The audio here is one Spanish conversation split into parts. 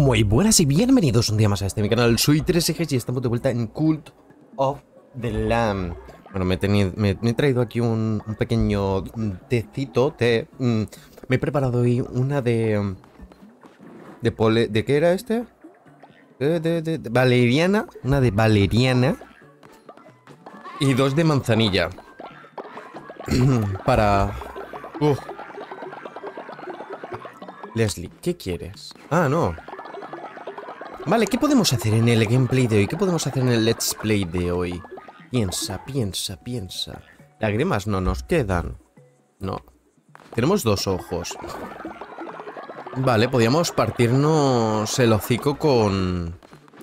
Muy buenas y bienvenidos un día más a mi canal. Soy 3Ejes y estamos de vuelta en Cult of the Lamb. Bueno, me he traído aquí un pequeño tecito, me he preparado hoy una ¿de qué era este? De valeriana, una de valeriana y dos de manzanilla. Para... Leslie, ¿qué quieres? Ah, no. Vale, ¿qué podemos hacer en el gameplay de hoy? ¿Qué podemos hacer en el let's play de hoy? Piensa, piensa, piensa. Lágrimas no nos quedan. No. Tenemos dos ojos. Vale, podríamos partirnos el hocico con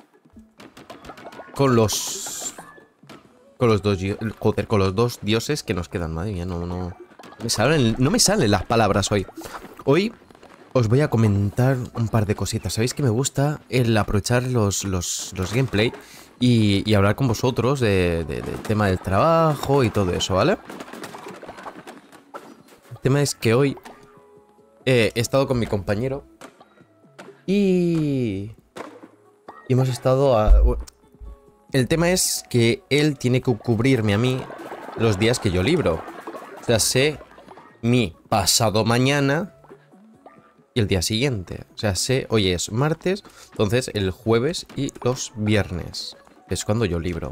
los... Con los dos... Joder, con los dos dioses que nos quedan. Madre mía, no me salen las palabras hoy. Hoy... os voy a comentar un par de cositas. Sabéis que me gusta el aprovechar los gameplay y hablar con vosotros del tema del trabajo y todo eso, ¿vale? El tema es que hoy he estado con mi compañero y hemos estado el tema es que él tiene que cubrirme a mí los días que yo libro. O sea, sé mi pasado mañana y el día siguiente. O sea, hoy es martes, entonces el jueves y los viernes es cuando yo libro.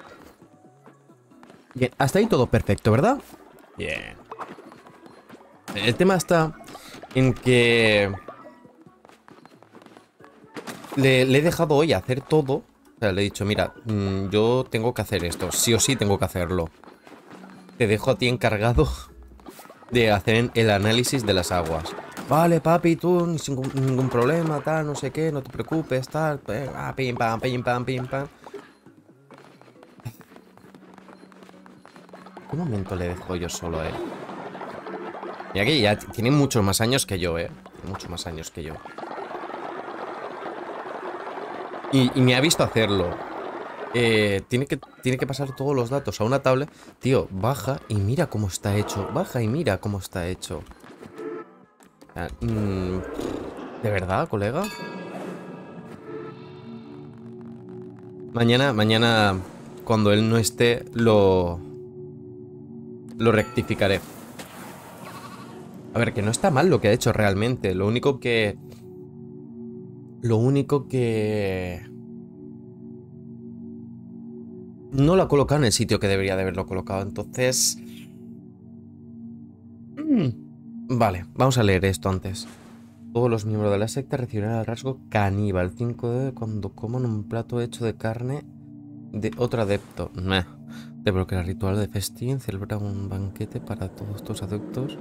Bien, hasta ahí todo perfecto, ¿verdad? Bien. El tema está en que le he dejado hoy hacer todo. O sea, le he dicho, mira, yo tengo que hacer esto, sí o sí tengo que hacerlo. Te dejo a ti encargado de hacer el análisis de las aguas. Vale, papi, tú, sin ningún problema, tal, no sé qué, no te preocupes, tal, pim, pam, pim, pam, pim, pam. ¿Qué momento le dejo yo solo a él? Mira que ya tiene muchos más años que yo, muchos más años que yo. Y me ha visto hacerlo. Tiene que pasar todos los datos a una tablet. Tío, baja y mira cómo está hecho. Baja y mira cómo está hecho. ¿De verdad, colega? Mañana, cuando él no esté, lo rectificaré. A ver, que no está mal lo que ha hecho realmente. Lo único que no lo ha colocado en el sitio que debería de haberlo colocado. Entonces... Vale, vamos a leer esto antes. Todos los miembros de la secta recibirán el rasgo caníbal 5D cuando coman un plato hecho de carne de otro adepto. De bloquear el ritual de festín, celebra un banquete para todos tus adeptos.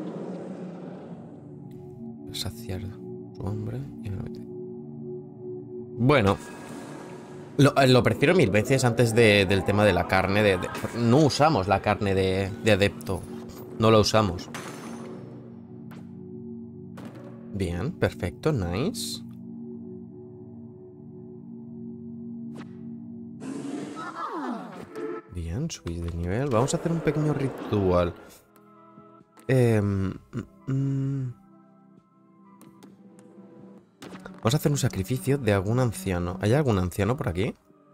Saciar su hambre y... Bueno, lo prefiero mil veces antes del tema de la carne. No usamos la carne de adepto. No la usamos. Bien, perfecto, nice. Bien, subís de nivel. Vamos a hacer un pequeño ritual. Vamos a hacer un sacrificio de algún anciano. ¿Hay algún anciano por aquí?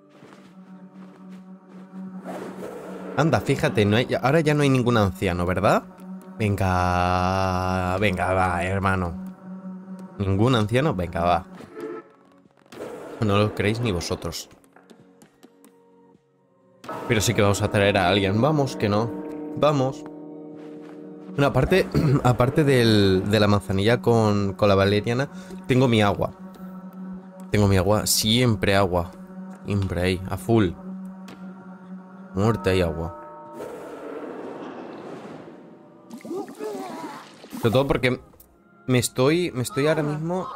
Anda, fíjate, ahora ya no hay ningún anciano, ¿verdad? Venga, va, hermano. ¿Ningún anciano? Venga, va. No lo creéis ni vosotros. Pero sí que vamos a traer a alguien. Vamos, que no. Vamos. Bueno, aparte de la manzanilla con la valeriana, tengo mi agua. Tengo mi agua. Siempre agua. Siempre ahí, a full. Muerte y agua. Sobre todo porque me estoy ahora mismo...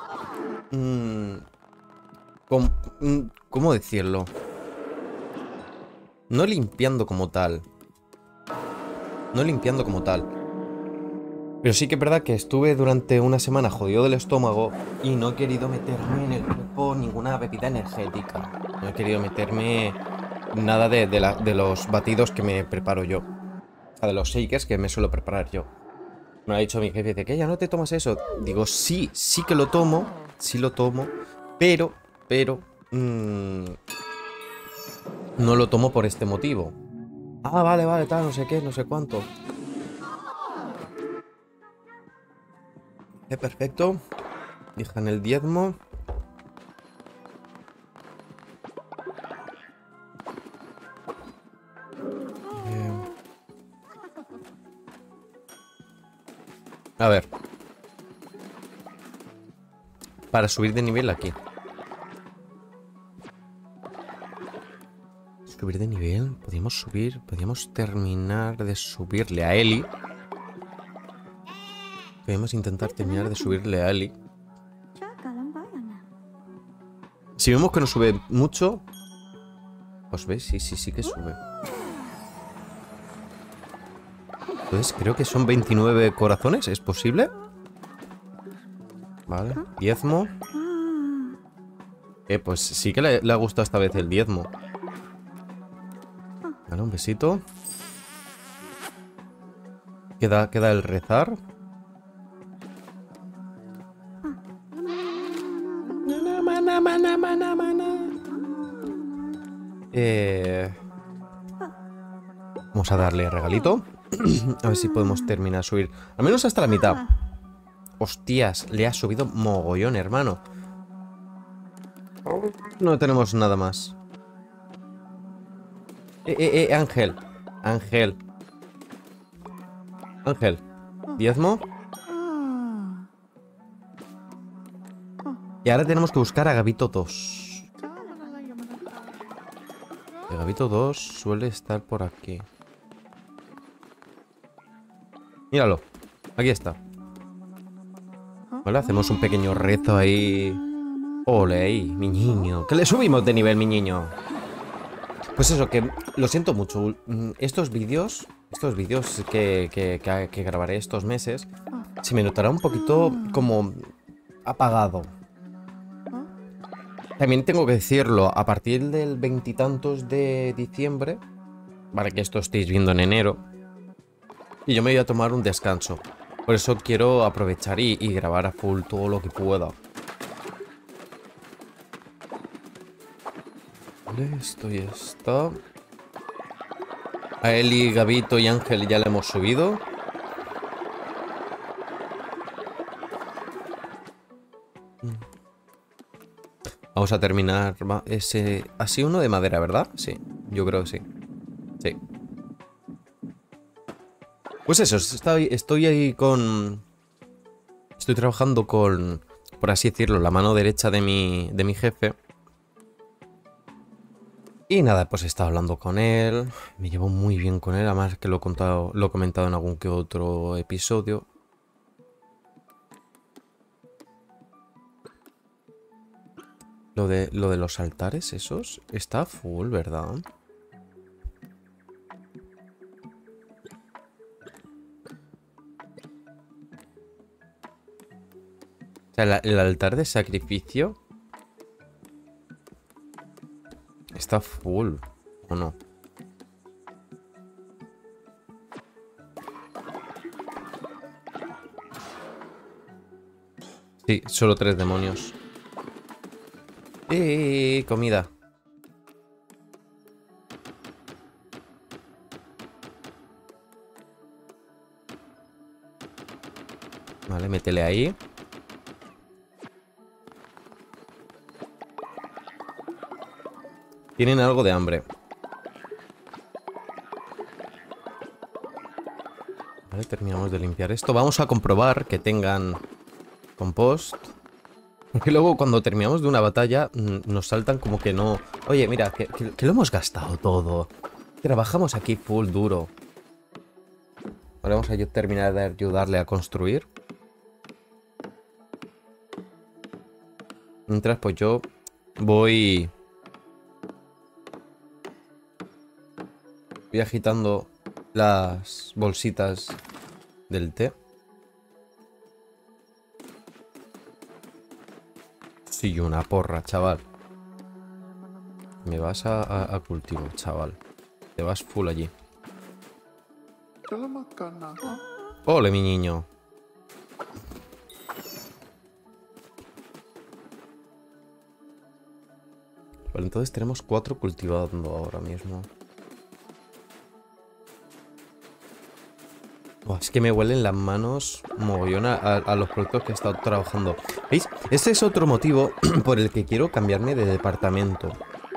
¿cómo decirlo? No limpiando como tal. No limpiando como tal. Pero sí que es verdad que estuve durante una semana jodido del estómago y no he querido meterme en el cuerpo ninguna bebida energética. No he querido meterme nada de los batidos que me preparo yo. O sea, de los shakers que me suelo preparar yo. Me ha dicho mi jefe, dice, ¿qué? ¿Ya no te tomas eso? Digo, sí que lo tomo. Sí lo tomo. Pero, no lo tomo por este motivo. Ah, vale, vale, tal, no sé qué, no sé cuánto. Perfecto. Dejan el diezmo. A ver. Para subir de nivel aquí. Subir de nivel. Podríamos subir. Podríamos terminar de subirle a Eli. Podríamos intentar terminar de subirle a Eli. Si vemos que no sube mucho. Pues veis, sí que sube. Entonces creo que son 29 corazones. ¿Es posible? Vale. Diezmo. Pues sí que le ha gustado esta vez el diezmo. Vale, un besito. Queda el rezar. Vamos a darle regalito. A ver si podemos terminar a subir. Al menos hasta la mitad. Hostias, le ha subido mogollón, hermano. No tenemos nada más. Ángel. Ángel. Ángel. Diezmo. Y ahora tenemos que buscar a Gabito 2. El Gabito 2 suele estar por aquí. Míralo. Aquí está. Vale, hacemos un pequeño rezo ahí. Ole ahí, mi niño. Que le subimos de nivel, mi niño. Pues eso, que lo siento mucho. Estos vídeos que grabaré estos meses, se me notará un poquito como apagado. También tengo que decirlo, a partir del veintitantos de diciembre, vale, que esto estéis viendo en enero, y yo me voy a tomar un descanso. Por eso quiero aprovechar y grabar a full todo lo que pueda. Vale, esto ya está. A Eli, Gabito y Ángel ya le hemos subido. Vamos a terminar ese... Así uno de madera, ¿verdad? Sí, yo creo que sí. Sí. Pues eso, estoy ahí con... Estoy trabajando con, por así decirlo, la mano derecha de mi jefe. Y nada, pues he estado hablando con él. Me llevo muy bien con él, además que lo he comentado en algún que otro episodio. Lo de los altares esos está full, ¿verdad? O sea, el altar de sacrificio está full, ¿o no? Sí, solo 3 demonios. Comida. Vale, métele ahí. Tienen algo de hambre. Vale, terminamos de limpiar esto. Vamos a comprobar que tengan compost. Porque luego cuando terminamos de una batalla nos saltan como que no... Oye, mira, que lo hemos gastado todo. Trabajamos aquí full duro. Ahora vamos a terminar de ayudarle a construir. Mientras pues yo voy agitando las bolsitas del té. Sí, una porra, chaval. Me vas a cultivo, chaval. Te vas full allí. Ole, mi niño. Vale, entonces tenemos 4 cultivando ahora mismo. Buah, es que me huelen las manos mogollón a los productos que he estado trabajando. ¿Veis? Este es otro motivo por el que quiero cambiarme de departamento.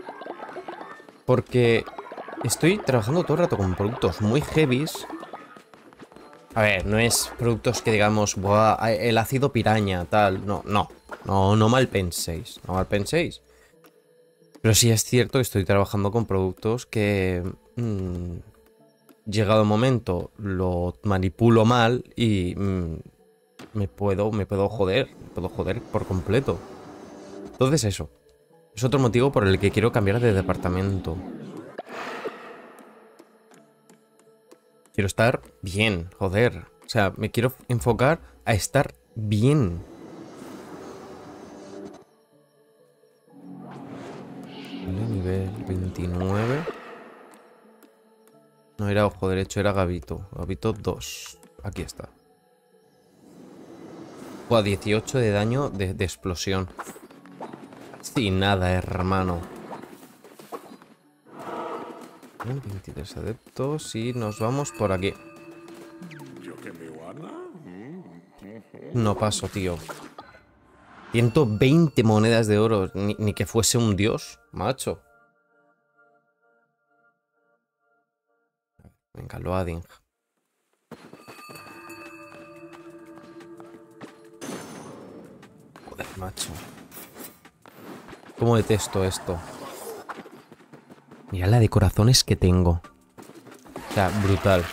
Porque estoy trabajando todo el rato con productos muy heavies. A ver, no es productos que digamos, buah, el ácido piraña, tal. No, no. No mal penséis. No mal penséis. Pero sí es cierto que estoy trabajando con productos que... llegado el momento, lo manipulo mal y... me puedo joder. Me puedo joder por completo. Entonces eso. Es otro motivo por el que quiero cambiar de departamento. Quiero estar bien, joder. O sea, me quiero enfocar a estar bien. Vale, nivel 29. No era ojo derecho, era Gabito. Gabito 2. Aquí está. Buah, 18 de daño de explosión. Sin nada, hermano. 23 adeptos y nos vamos por aquí. No paso, tío. 120 monedas de oro. Ni que fuese un dios, macho. Venga, loading. Joder, macho. ¿Cómo detesto esto? Mira la de corazones que tengo. O sea, brutal.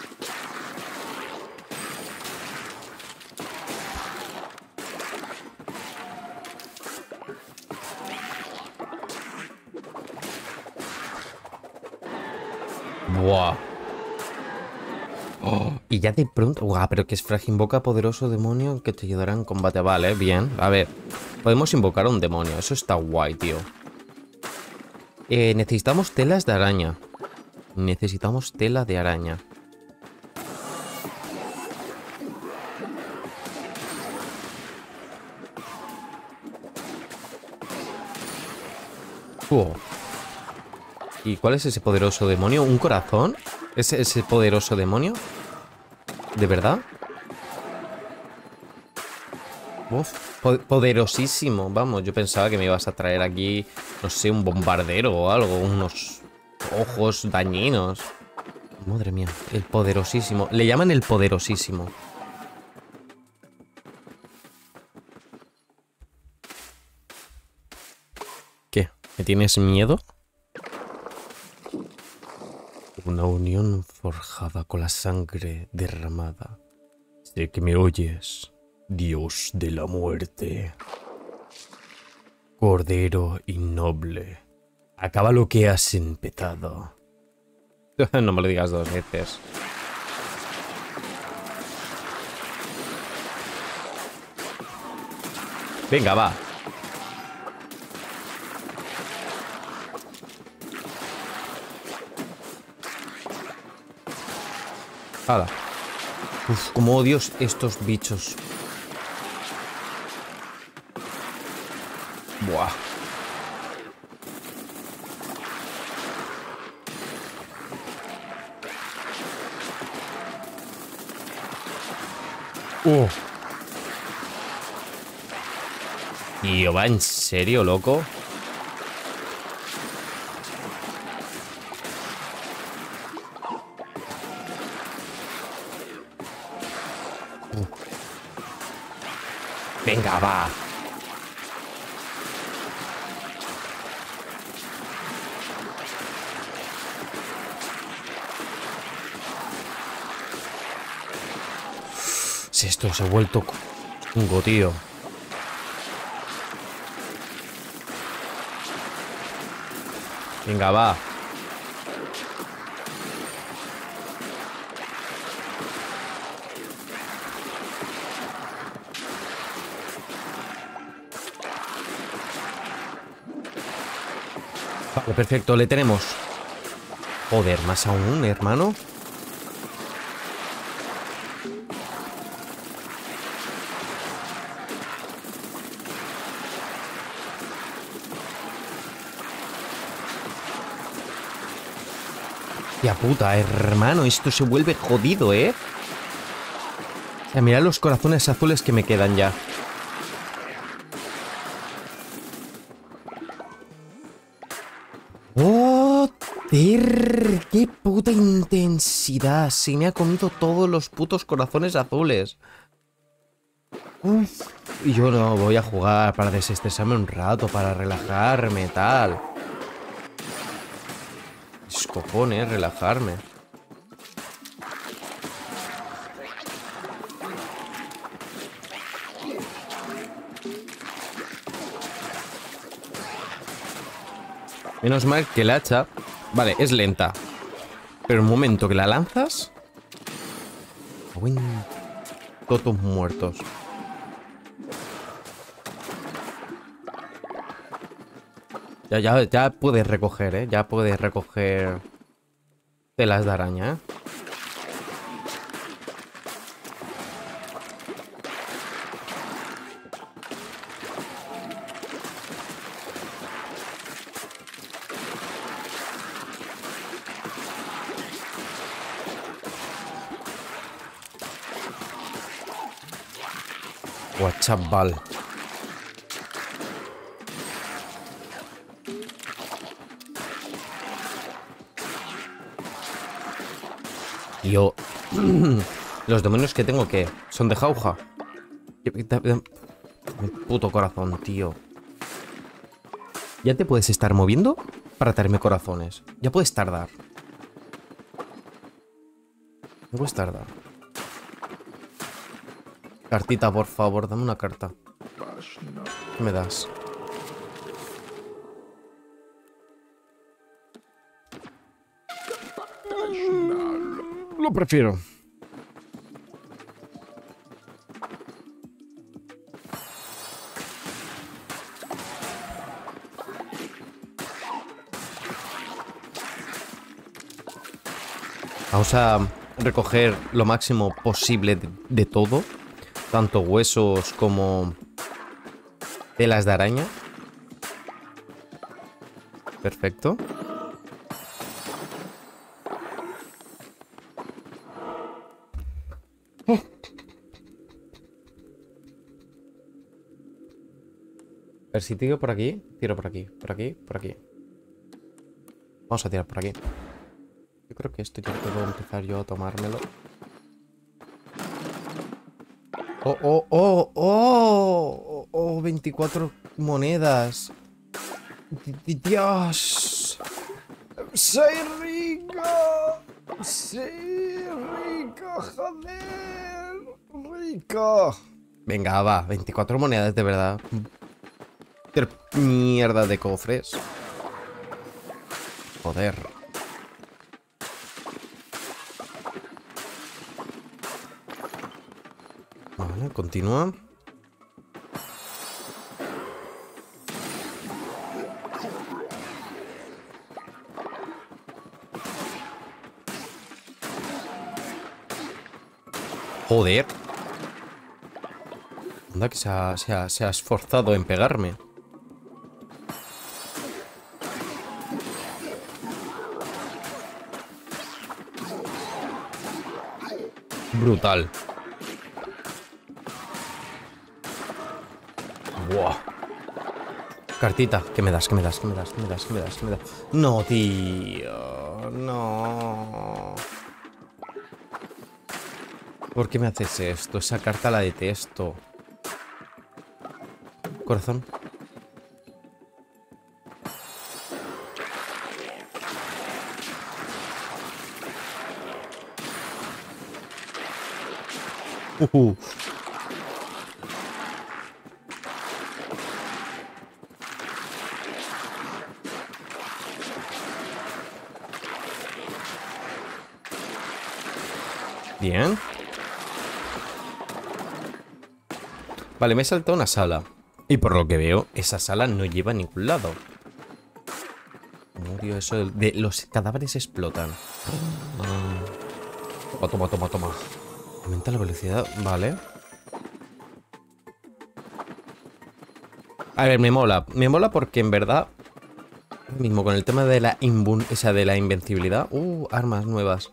Buah. Oh, y ya de pronto... Buah, pero que es frágil. Invoca poderoso demonio que te ayudará en combate. Vale, bien. A ver. Podemos invocar a un demonio. Eso está guay, tío. Necesitamos telas de araña. Necesitamos tela de araña. ¿Y cuál es ese poderoso demonio? ¿Un corazón? ¿Es ese poderoso demonio? ¿De verdad? Uf, poderosísimo. Vamos, yo pensaba que me ibas a traer aquí, no sé, un bombardero o algo. Unos ojos dañinos. Madre mía, el poderosísimo. Le llaman el poderosísimo. ¿Qué? ¿Me tienes miedo? Una unión forjada con la sangre derramada. Sé que me oyes, Dios de la muerte. Cordero innoble. Acaba lo que has empezado. No me lo digas 2 veces. Venga, va. Hala. Uf, como odio estos bichos. Buah. Tío, ¿va en serio, loco? Venga, va. Si esto se ha vuelto chungo, tío. Venga, va. Vale, perfecto, le tenemos. Joder, más aún, hermano. Tía puta, hermano, esto se vuelve jodido, ¿eh? O sea, mirad los corazones azules que me quedan ya. ¡Oh! ¡Qué puta intensidad! Se me ha comido todos los putos corazones azules. Uf. Y yo no voy a jugar para desestresarme un rato, para relajarme, tal. Es cojones, relajarme. Menos mal que el hacha... Vale, es lenta. Pero el momento que la lanzas... Uy, todos muertos. Ya puedes recoger, ¿eh? Ya puedes recoger telas de araña, ¿eh? Guau, chaval. Yo... Los demonios que tengo, ¿qué? ¿Son de jauja? Puto corazón, tío. Ya te puedes estar moviendo para traerme corazones. Ya puedes tardar. Ya puedes tardar. Cartita, por favor, dame una carta. ¿Qué me das? Lo prefiero. Vamos a recoger lo máximo posible de todo. Tanto huesos como telas de araña. Perfecto. A ver si tiro por aquí. Tiro por aquí, por aquí, por aquí. Vamos a tirar por aquí. Yo creo que esto ya puedo empezar yo a tomármelo. ¡Oh, oh, oh! ¡Oh! ¡Oh! 24 monedas. ¡Dios! ¡Soy rico! ¡Sí! ¡Rico! ¡Joder! ¡Rico! Venga, va. 24 monedas, de verdad. Mierda de cofres. Joder. Vale, continúa. Joder. Anda que se ha esforzado en pegarme. Brutal. Buah. Cartita. ¿Qué me das? ¿Qué me das? ¿Qué me das? ¿Qué me das? ¿Qué me das? ¿Qué me das? No, tío. No. ¿Por qué me haces esto? Esa carta la detesto. Corazón. Bien. Vale, me he saltado una sala. Y por lo que veo, esa sala no lleva a ningún lado. Odio eso de los cadáveres explotan. Toma, toma, toma. Aumenta la velocidad, vale. A ver, me mola. Me mola porque en verdad Ahora mismo con el tema de la de la invencibilidad. Armas nuevas.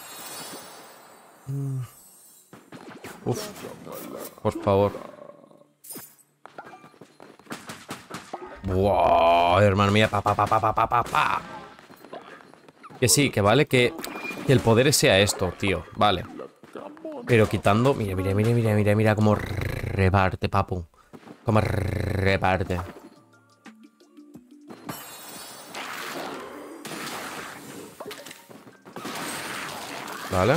Uf, por favor. Wow, hermano, mira, pa. Que sí, que vale que el poder sea esto, tío, vale. Pero quitando, mira cómo reparte, papu. Cómo reparte. Vale.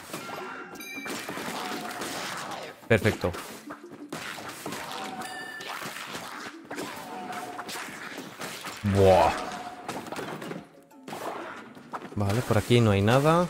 Perfecto. Buah. Vale, por aquí no hay nada.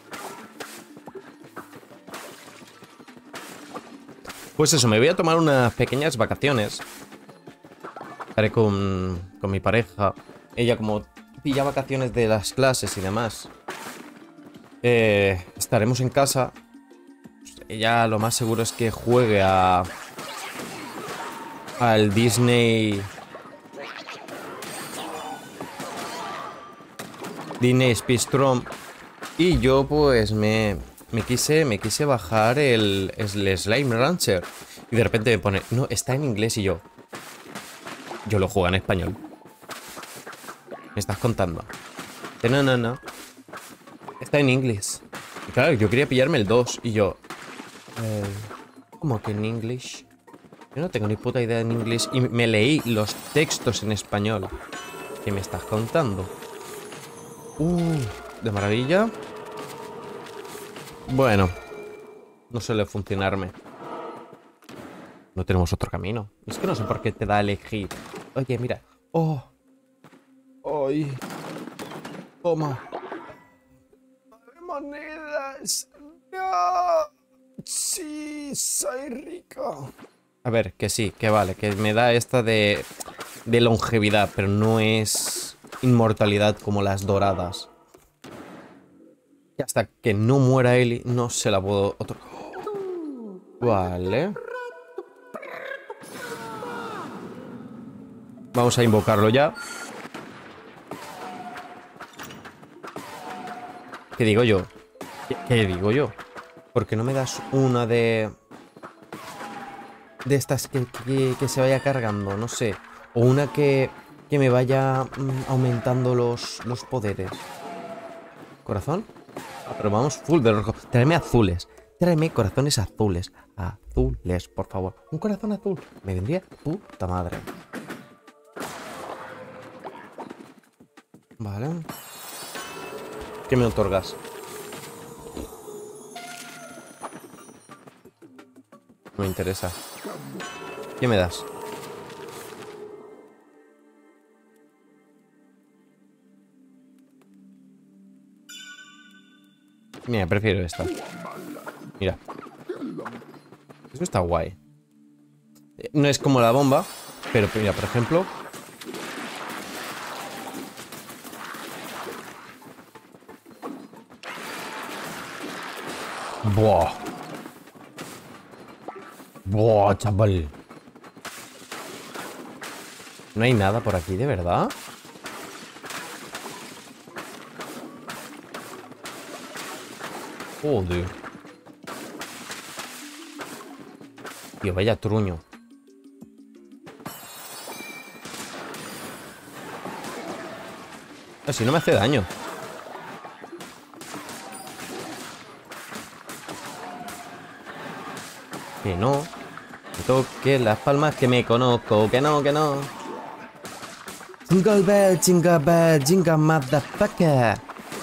Pues eso, me voy a tomar unas pequeñas vacaciones. Estaré con mi pareja. Ella como pilla vacaciones de las clases y demás. Estaremos en casa. Ella lo más seguro es que juegue al Disney Speedstrom. Y yo pues me quise bajar el Slime Rancher. Y de repente me pone, no, está en inglés y yo lo juego en español. Me estás contando. No. Está en inglés. Y claro, yo quería pillarme el 2 y yo... ¿Cómo que en inglés? Yo no tengo ni puta idea en inglés y me leí los textos en español. ¿Qué me estás contando? De maravilla. Bueno, no suele funcionarme. No tenemos otro camino. Es que no sé por qué te da a elegir. Oye, mira. ¡Oh! ¡Ay! Toma. ¡Monedas! ¡No! ¡Sí! ¡Soy rico! A ver, que sí, que vale. Que me da esta de longevidad, pero no es inmortalidad como las doradas. Y hasta que no muera Ellie, no se la puedo... Vale. Vamos a invocarlo ya. ¿Qué digo yo? ¿Qué digo yo? ¿Por qué no me das una de estas que se vaya cargando? No sé. O una que me vaya aumentando los poderes. ¿Corazón? Pero vamos full de rojo. Tráeme azules. Tráeme corazones azules. Azules, por favor. Un corazón azul. Me vendría puta madre. Vale. ¿Qué me otorgas? No me interesa. ¿Qué me das? Mira, prefiero esta. Mira. Eso está guay. No es como la bomba, pero mira, por ejemplo... Buah. Buah, chaval. No hay nada por aquí, ¿de verdad? Joder. Tío, vaya truño. Así no me hace daño. Que no. Que toque las palmas que me conozco. Que no, que no. Jingle bell, jingle motherfucker.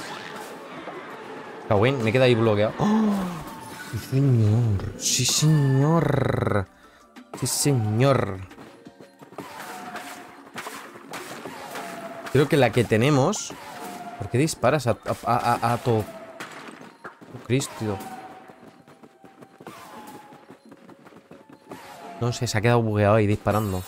Cagüín, me queda ahí bloqueado. ¡Oh! Sí, señor. Sí, señor. Sí, señor. Creo que la que tenemos... ¿Por qué disparas a todo? Oh, Cristo. No sé, se ha quedado bugueado ahí disparando.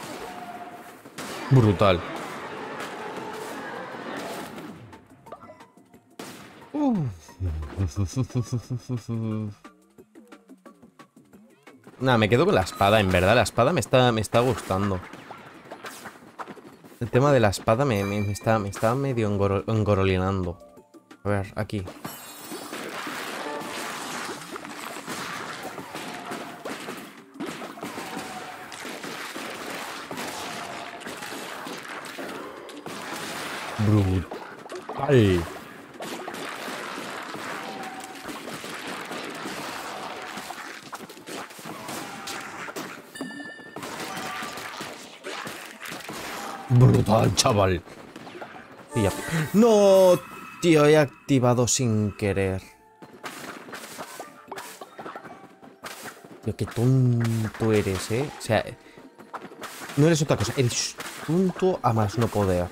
Brutal. Nada, me quedo con la espada, en verdad. La espada me está gustando. El tema de la espada me está medio engorolinando. A ver, aquí. Brutal. Brutal, chaval. Y ya. No, tío, he activado sin querer. Tío, qué tonto eres, ¿eh? O sea, no eres otra cosa. Eres tonto a más no poder.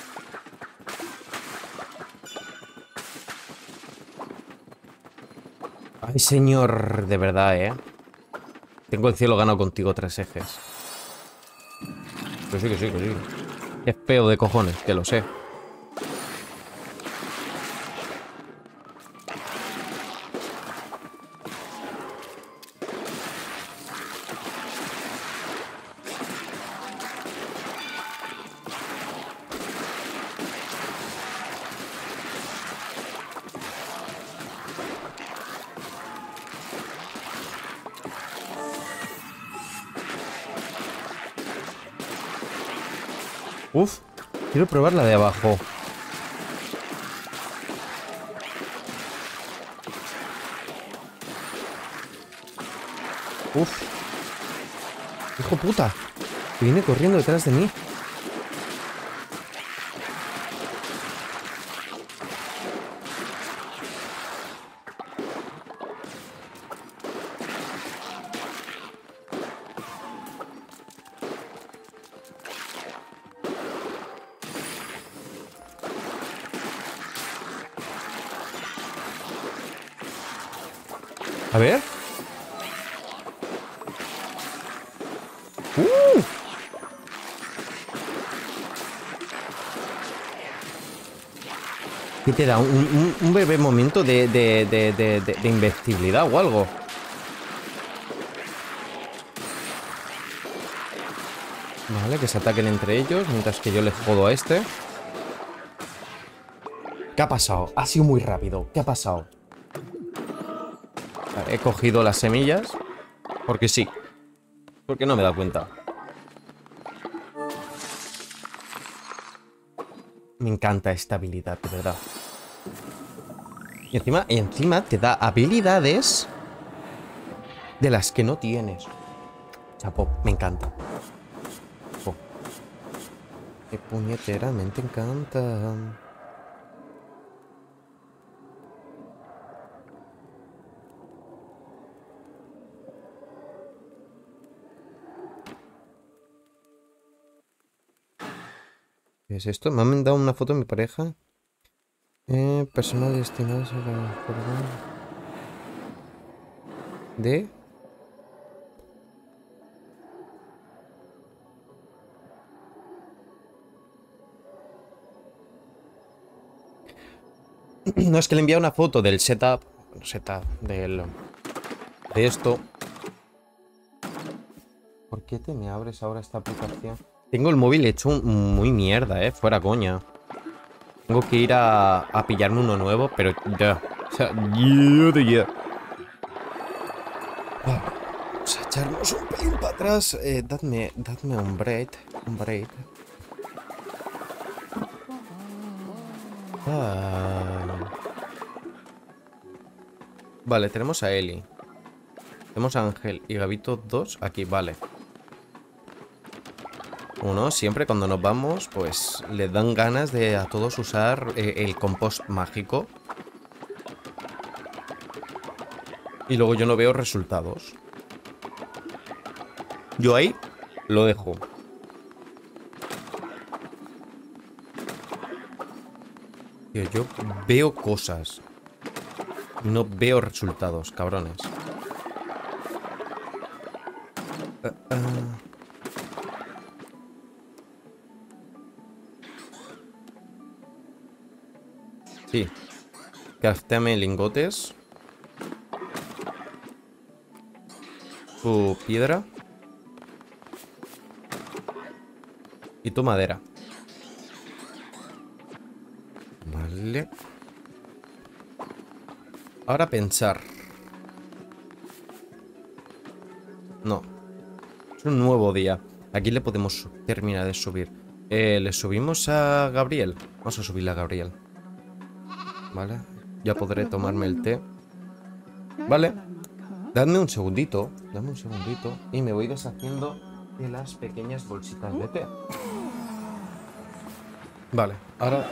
Ay, señor, de verdad, ¿eh? Tengo el cielo ganado contigo 3 ejes. Que sí, que sí, que sí. Es feo de cojones, que lo sé. Uf, quiero probar la de abajo. Uf. Hijo puta. Que viene corriendo detrás de mí. A ver. ¿Qué te da? ¿Un breve momento de invencibilidad o algo? Vale, que se ataquen entre ellos mientras que yo le jodo a este. ¿Qué ha pasado? Ha sido muy rápido. ¿Qué ha pasado? Vale, he cogido las semillas. Porque sí. Porque no me he dado cuenta. Me encanta esta habilidad, de verdad. Y encima te da habilidades de las que no tienes. Chapo, me encanta. Chapo. Qué puñeteramente encanta. ¿Qué es esto? Me han mandado una foto de mi pareja. Personal destinados a la jornada de... No, es que le he enviado una foto del setup. De esto. ¿Por qué te me abres ahora esta aplicación? Tengo el móvil hecho muy mierda, fuera coña. Tengo que ir a pillarme uno nuevo, pero ya. O sea, ya. Vamos a echarnos un pelín para atrás. Dadme un break. Un break. Ay. Vale, tenemos a Eli. Tenemos a Ángel y Gabito 2 aquí, vale. Uno, siempre cuando nos vamos, pues le dan ganas de a todos usar el compost mágico. Y luego yo no veo resultados. Yo ahí lo dejo. Tío, yo veo cosas. No veo resultados, cabrones. Sí. Craftéame lingotes. Tu piedra. Y tu madera. Vale. Ahora pensar. No. Es un nuevo día. Aquí le podemos terminar de subir. Le subimos a Gabriel. Vamos a subirle a Gabriel. Vale. Ya podré tomarme el té. Vale. Dadme un segundito. Dame un segundito. Y me voy deshaciendo de las pequeñas bolsitas de té. Vale. Ahora...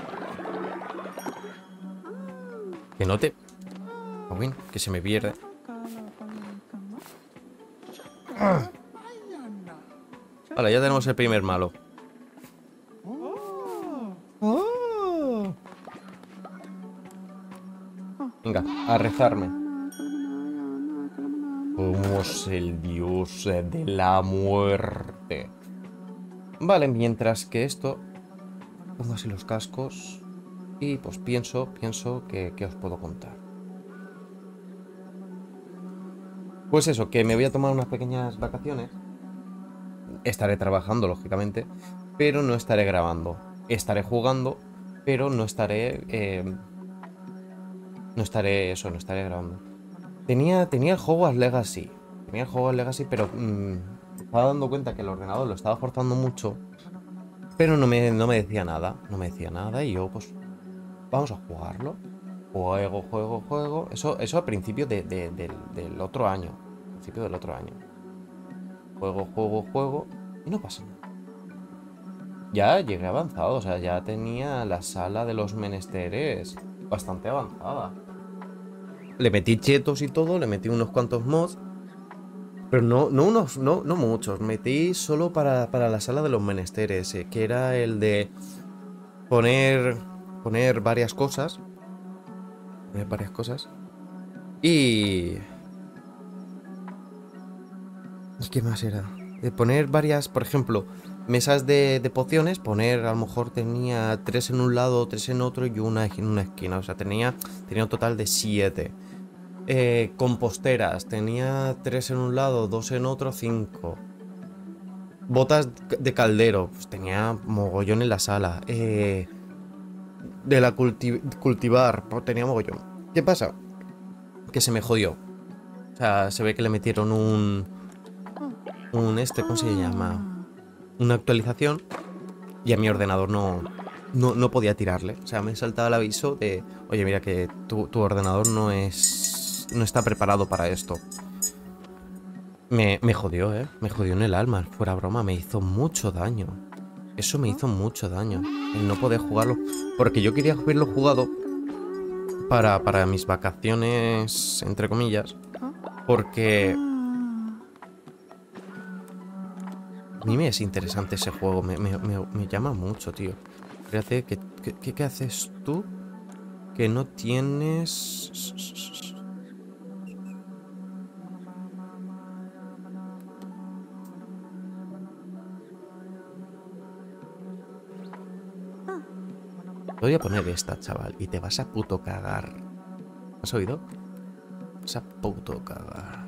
Que no te... que se me pierde. Vale, ya tenemos el primer malo. Venga, a rezarme. Somos el dios de la muerte. Vale, mientras que esto... Pongo así los cascos. Y pues pienso que os puedo contar. Pues eso, que me voy a tomar unas pequeñas vacaciones. Estaré trabajando, lógicamente, pero no estaré grabando. Estaré jugando, pero no estaré... no estaré grabando. Tenía el Hogwarts Legacy. Tenía el Hogwarts Legacy, pero... me estaba dando cuenta que el ordenador lo estaba forzando mucho. Pero no me decía nada. No me decía nada y yo, pues... Vamos a jugarlo. Juego. Eso a principio del otro año. Principio del otro año. Juego. Y no pasa nada. Ya llegué avanzado. O sea, ya tenía la sala de los menesteres bastante avanzada. Le metí chetos y todo. Le metí unos cuantos mods. Pero no muchos. Metí solo para la sala de los menesteres. Que era el de poner varias cosas. Y ¿qué más era? De poner varias, por ejemplo, mesas de pociones. Poner, a lo mejor tenía 3 en un lado, 3 en otro y una en una esquina. O sea, tenía un total de 7. Composteras. Tenía 3 en un lado, 2 en otro, 5. Botas de caldero. Pues tenía mogollón en la sala. De la cultivar, pues tenía mogollón. ¿Qué pasa? Que se me jodió. O sea, se ve que le metieron ¿cómo se llama? Una actualización. Y a mi ordenador no podía tirarle. O sea, me saltaba el aviso de... Oye, mira que tu ordenador no está preparado para esto. Me jodió, ¿eh? Me jodió en el alma. Fuera broma, me hizo mucho daño. Eso me hizo mucho daño. El no poder jugarlo. Porque yo quería haberlo jugado para mis vacaciones, entre comillas. Porque a mí me es interesante ese juego. Me llama mucho, tío. Fíjate, ¿qué haces tú? Que no tienes... Te voy a poner esta, chaval, y te vas a puto cagar. ¿Has oído? Vas a puto cagar.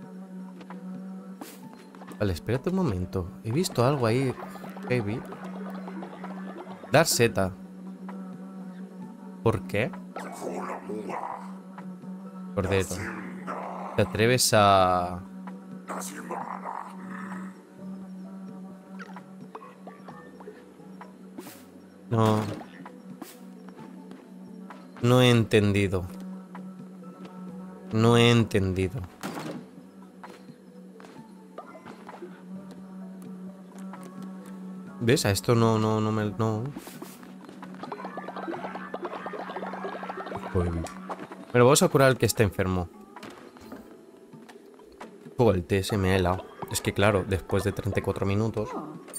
Vale, espérate un momento. He visto algo ahí, heavy. Dar seta. ¿Por qué? Cordero. ¿Te atreves a...? No... No he entendido. No he entendido. ¿Ves? A esto no me... No. Pero vamos a curar al que está enfermo. Oh, el té se me ha helado. Es que claro, después de 34 minutos...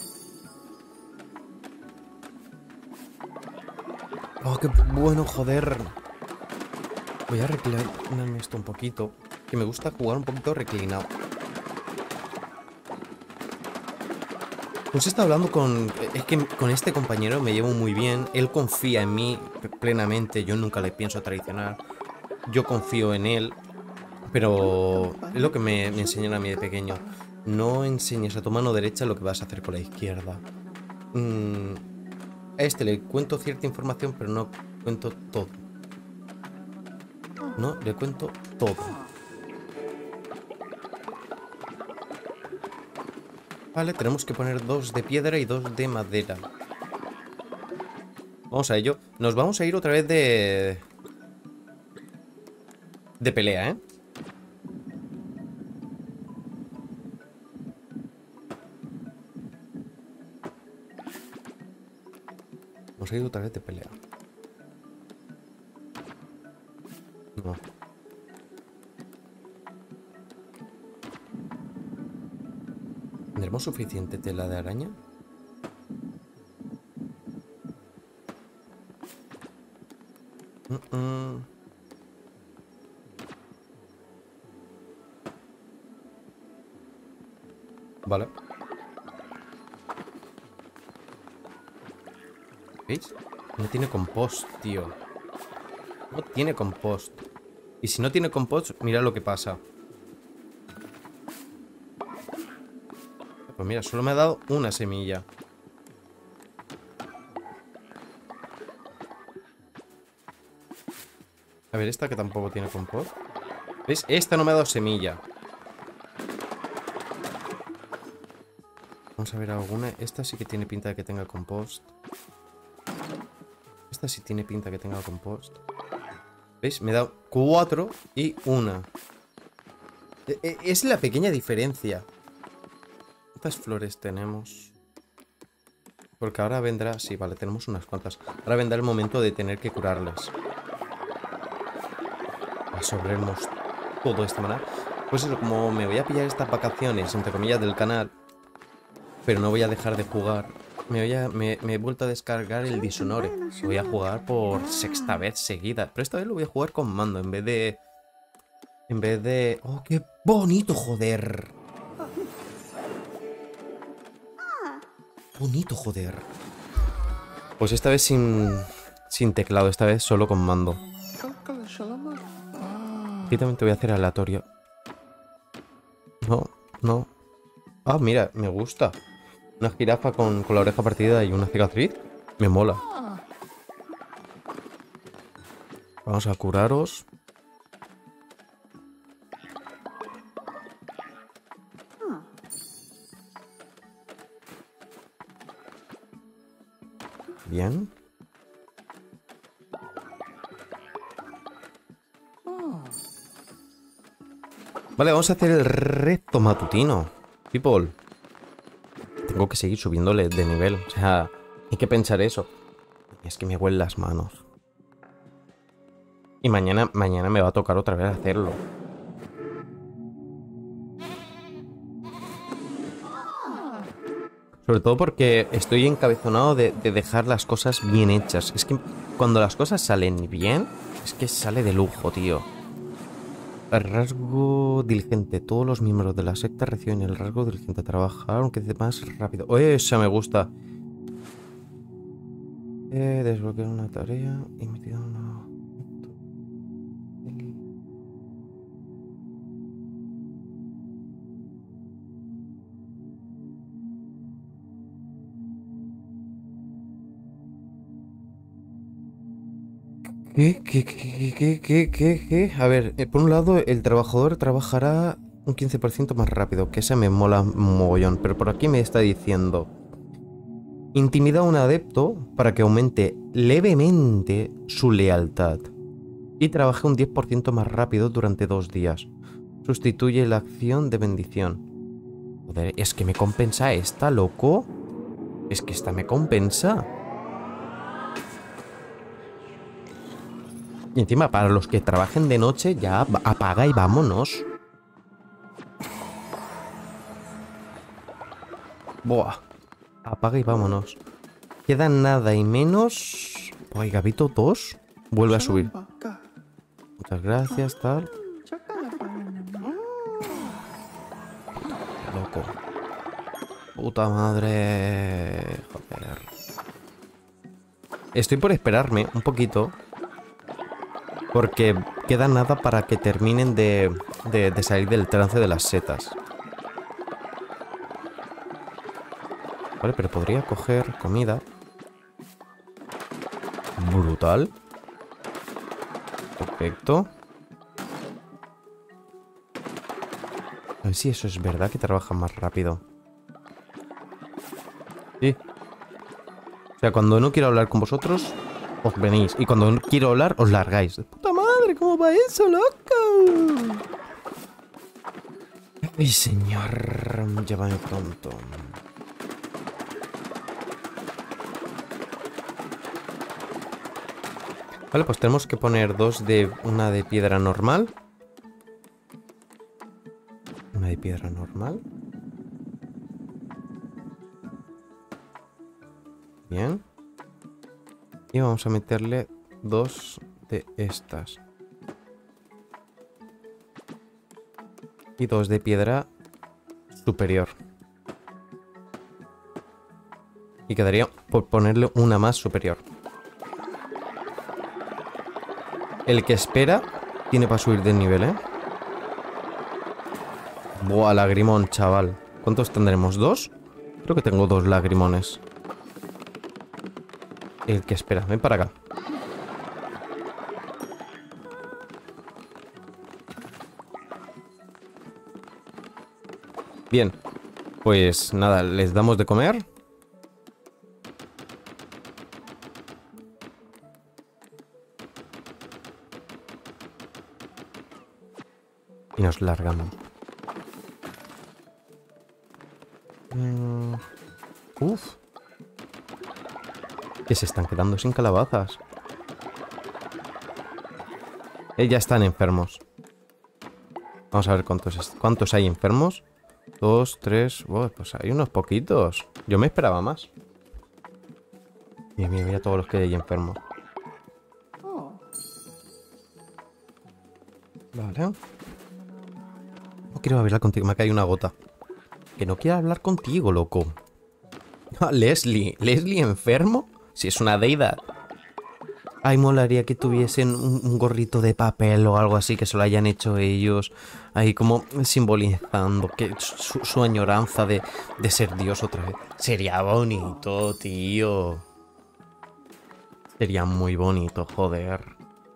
Oh, qué bueno, joder. Voy a reclinarme esto un poquito. Que me gusta jugar un poquito reclinado. Pues he estado hablando con... Es que con este compañero me llevo muy bien. Él confía en mí plenamente. Yo nunca le pienso traicionar. Yo confío en él. Pero es lo que me enseñaron a mí de pequeño. No enseñes a tu mano derecha lo que vas a hacer con la izquierda. A este le cuento cierta información, pero no cuento todo. No, le cuento todo. Vale, tenemos que poner 2 de piedra y 2 de madera. Vamos a ello. Nos vamos a ir otra vez de pelea, ¿eh? Vamos a ir otra vez de pelea. No. ¿Tendremos suficiente tela de araña? Vale. ¿Veis? No tiene compost, tío. No tiene compost. Y si no tiene compost, mira lo que pasa. Pues mira, solo me ha dado una semilla. A ver, esta que tampoco tiene compost. ¿Ves? Esta no me ha dado semilla. Vamos a ver alguna. Esta sí que tiene pinta de que tenga compost. Esta sí tiene pinta de que tenga compost. ¿Veis? Me he dado 4 y 1. Es la pequeña diferencia. ¿Cuántas flores tenemos? Porque ahora vendrá... Sí, vale, tenemos unas cuantas. Ahora vendrá el momento de tener que curarlas. Absorbernos todo de esta manera. Pues eso, como me voy a pillar estas vacaciones, entre comillas, del canal, pero no voy a dejar de jugar. Me he vuelto a descargar el Dishonored. Voy a jugar por 6ª vez seguida. Pero esta vez lo voy a jugar con mando en vez de... ¡Oh, qué bonito, joder! Bonito, joder. Pues esta vez sin teclado, esta vez solo con mando. Aquí también te voy a hacer aleatorio. No, no. Ah, mira, me gusta. Una jirafa con la oreja partida y una cicatriz. Me mola. Vamos a curaros. Bien. Vale, vamos a hacer el reto matutino. People. Tengo que seguir subiéndole de nivel. O sea, hay que pensar eso. Es que me huelen las manos. Y mañana me va a tocar otra vez hacerlo. Sobre todo porque estoy encabezonado de dejar las cosas bien hechas. Es que cuando las cosas salen bien, es que sale de lujo, tío. El rasgo diligente. Todos los miembros de la secta reciben el rasgo diligente. Trabajar, aunque más rápido. ¡Oye, esa me gusta! Desbloquear una tarea. Emitir una... ¿Qué? A ver, por un lado, el trabajador trabajará un 15% más rápido, que esa me mola un mogollón, pero por aquí me está diciendo: intimida a un adepto para que aumente levemente su lealtad y trabaje un 10% más rápido durante 2 días. Sustituye la acción de bendición. Joder, es que me compensa esta, loco. Es que esta me compensa. Y encima, para los que trabajen de noche, ya apaga y vámonos. Buah. Apaga y vámonos. Queda nada y menos... Ay, Gabito 2. Vuelve a subir. Muchas gracias, tal. Loco. Puta madre. Joder. Estoy por esperarme un poquito. Porque queda nada para que terminen de salir del trance de las setas. Vale, pero podría coger comida. Brutal. Perfecto. A ver si eso es verdad, que trabajan más rápido. Sí. O sea, cuando no quiero hablar con vosotros, os venís. Y cuando no quiero hablar, os largáis. ¡Puta madre! ¿Cómo va eso, loco? Ay, señor. Llévame pronto. Vale, pues tenemos que poner una de piedra normal. Una de piedra normal. Bien. Y vamos a meterle 2 de estas. Y 2 de piedra superior. Y quedaría por ponerle una más superior. El que espera tiene para subir de nivel, ¿eh? Buah, lagrimón, chaval. ¿Cuántos tendremos? ¿2? Creo que tengo 2 lagrimones. El que espera, ven para acá. Bien. Pues nada, les damos de comer. Y nos largamos. Uf. Que se están quedando sin calabazas. Ya están enfermos. Vamos a ver cuántos hay enfermos. 2, 3... Oh, pues hay unos poquitos. Yo me esperaba más. Mira, mira, mira todos los que hay enfermos. Vale. No quiero hablar contigo. Me ha caído una gota. Que no quiero hablar contigo, loco. Ah, Leslie. ¿Leslie enfermo? Si es una deidad. Ay, molaría que tuviesen un gorrito de papel o algo así, que se lo hayan hecho ellos. Ahí como simbolizando que su añoranza de ser Dios otra vez. Sería bonito, tío. Sería muy bonito, joder.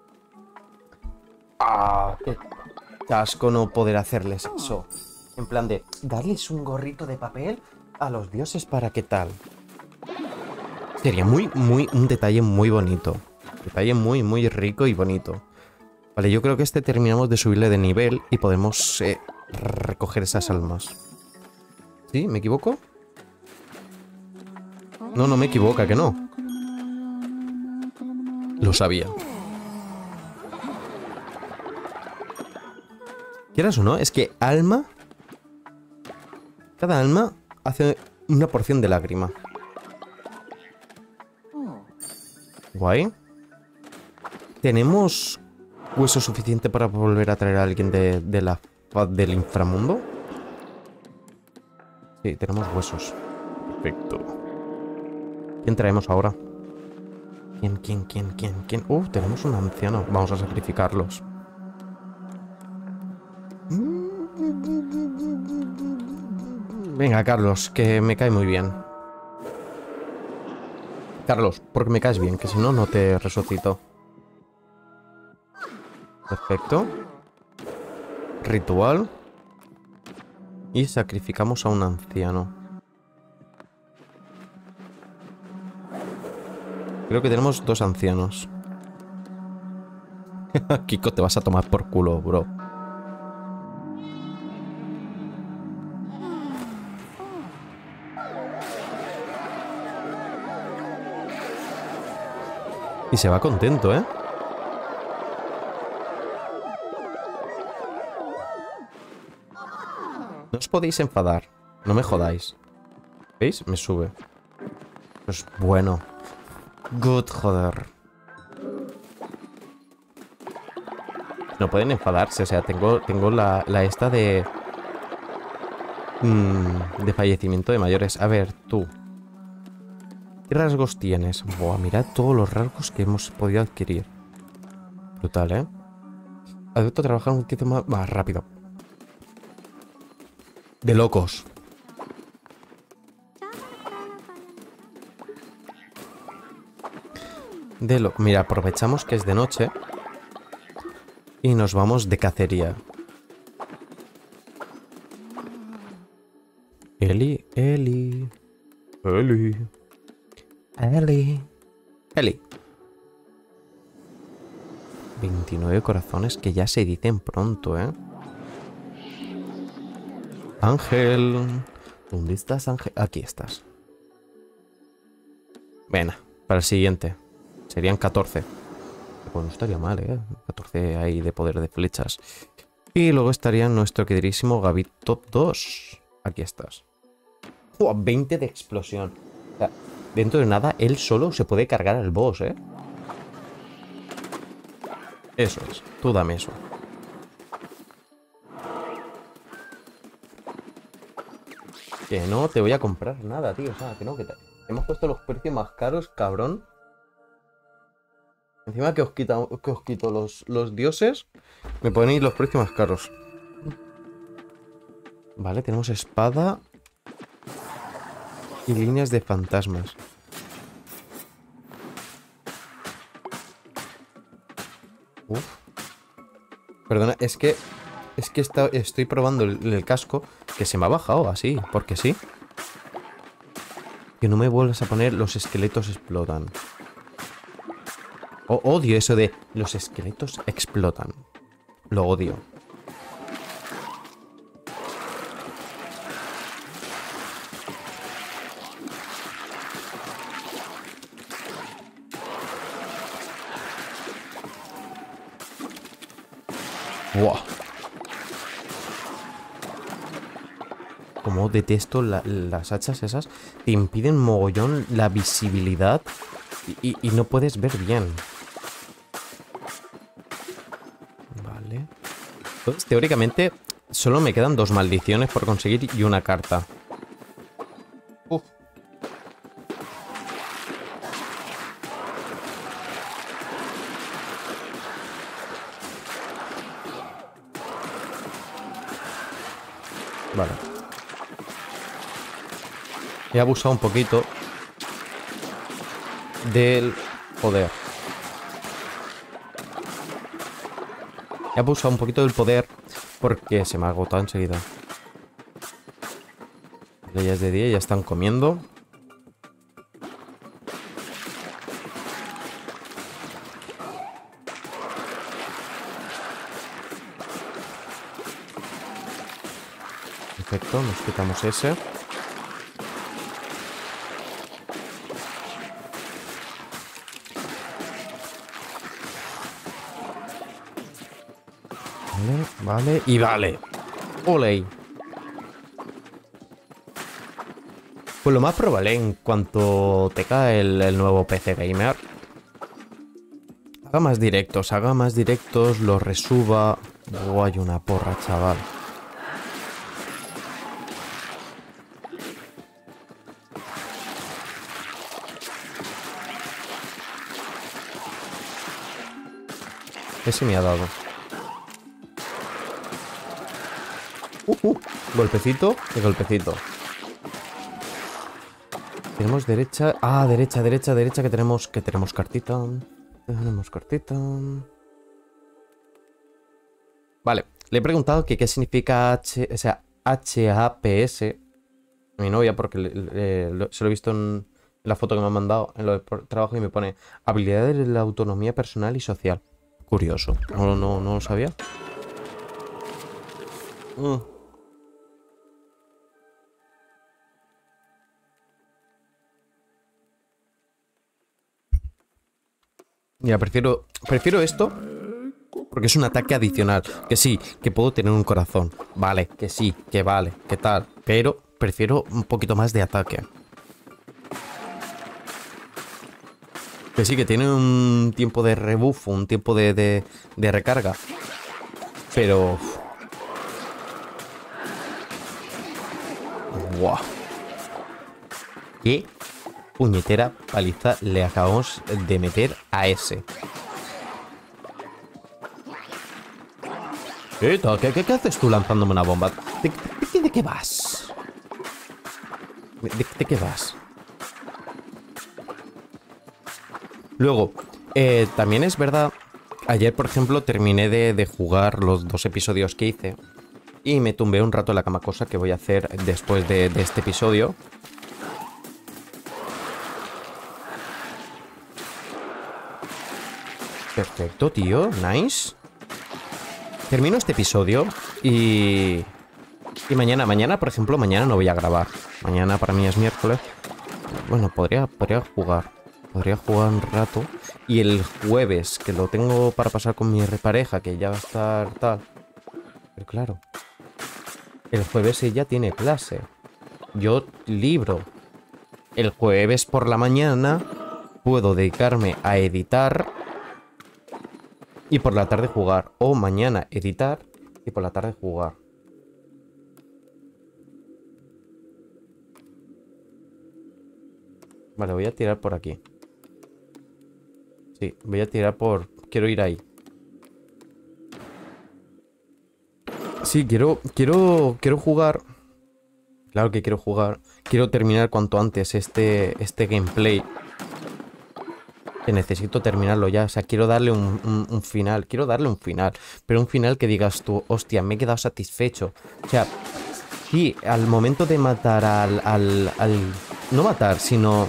Ah, qué asco no poder hacerles eso. En plan de, darles un gorrito de papel a los dioses para qué tal. Sería un detalle muy bonito. Detalle muy rico y bonito. Vale, yo creo que terminamos de subirle de nivel y podemos recoger esas almas. ¿Sí? ¿Me equivoco? No, no me equivoca, que no. Lo sabía. ¿Quieras o no? Es que alma... Cada alma hace una porción de lágrima. Guay. ¿Tenemos hueso suficiente para volver a traer a alguien de la faz del inframundo? Sí, tenemos huesos. Perfecto. ¿Quién traemos ahora? ¿Quién? Tenemos un anciano. Vamos a sacrificarlos. Venga, Carlos, que me cae muy bien. Carlos, porque me caes bien, que si no, no te resucito. Perfecto. Ritual. Y sacrificamos a un anciano. Creo que tenemos 2 ancianos. Kiko, te vas a tomar por culo, bro. Y se va contento, ¿eh? No os podéis enfadar. No me jodáis. ¿Veis? Me sube. Pues bueno. Good, joder. No pueden enfadarse. O sea, tengo la esta de... de fallecimiento de mayores. A ver, tú. ¿Qué rasgos tienes? Buah, mirad todos los rasgos que hemos podido adquirir. Brutal, ¿eh? Adepto a trabajar un poquito más rápido. De locos. Mira, aprovechamos que es de noche y nos vamos de cacería. Eli. 29 corazones que ya se dicen pronto, ¿eh? Ángel. ¿Dónde estás, Ángel? Aquí estás. Venga, para el siguiente. Serían 14. Pues no estaría mal, ¿eh? 14 ahí de poder de flechas. Y luego estaría nuestro queridísimo Gabito 2. Aquí estás. 20 de explosión. O sea, dentro de nada, él solo se puede cargar al boss, ¿eh? Eso es. Tú dame eso. Que no te voy a comprar nada, tío. O sea, que no, que te... Hemos puesto los precios más caros, cabrón. Encima que os quito los dioses, me ponéis los precios más caros. Vale, tenemos espada y líneas de fantasmas. Uf. Perdona, es que estoy probando el casco que se me ha bajado así, porque sí. Que no me vuelvas a poner los esqueletos explotan. Odio eso de los esqueletos explotan. Lo odio. ¡Wow! Como detesto las hachas esas. Te impiden mogollón la visibilidad y no puedes ver bien. Vale. Entonces, teóricamente, solo me quedan 2 maldiciones por conseguir y una carta. Uf. Vale. He abusado un poquito del poder. He abusado un poquito del poder porque se me ha agotado enseguida. Ya es de día y ya están comiendo. Perfecto, nos quitamos ese. Vale, y vale. Oley. Pues lo más probable, en cuanto te cae el nuevo PC Gamer, haga más directos, lo resuba. Oh, hay una porra, chaval. Ese me ha dado. Golpecito y golpecito. Tenemos derecha. Ah, derecha, que tenemos cartita. Tenemos cartita. Vale, le he preguntado que qué significa HAPS a mi novia, porque se lo he visto en la foto que me ha mandado en lo del trabajo y me pone habilidades de la autonomía personal y social. Curioso, no lo sabía. Mira, prefiero esto porque es un ataque adicional. Que sí, que puedo tener un corazón. Vale, que sí, que vale, que tal. Pero prefiero un poquito más de ataque. Que sí, que tiene un tiempo de rebufo, un tiempo de recarga. Pero... Buah. Qué puñetera paliza le acabamos de meter a ese. ¿Qué haces tú lanzándome una bomba? ¿De qué vas? ¿De qué vas? Luego, también es verdad, ayer, por ejemplo, terminé de jugar los 2 episodios que hice y me tumbé un rato en la cama, cosa que voy a hacer después de este episodio. Perfecto, tío. Nice. Termino este episodio y mañana, por ejemplo, mañana no voy a grabar. Mañana para mí es miércoles. Bueno, podría jugar. Podría jugar un rato. Y el jueves, que lo tengo para pasar con mi repareja, que ya va a estar tal. Pero claro, el jueves ella tiene clase. Yo libro. El jueves por la mañana puedo dedicarme a editar y por la tarde jugar. O mañana editar y por la tarde jugar. Vale, voy a tirar por aquí. Sí, voy a tirar por... Quiero ir ahí. Sí, quiero jugar. Claro que quiero jugar. Quiero terminar cuanto antes este gameplay. Que necesito terminarlo ya. O sea, quiero darle un final. Quiero darle un final. Pero un final que digas tú, hostia, me he quedado satisfecho. O sea, sí, al momento de matar al no matar, sino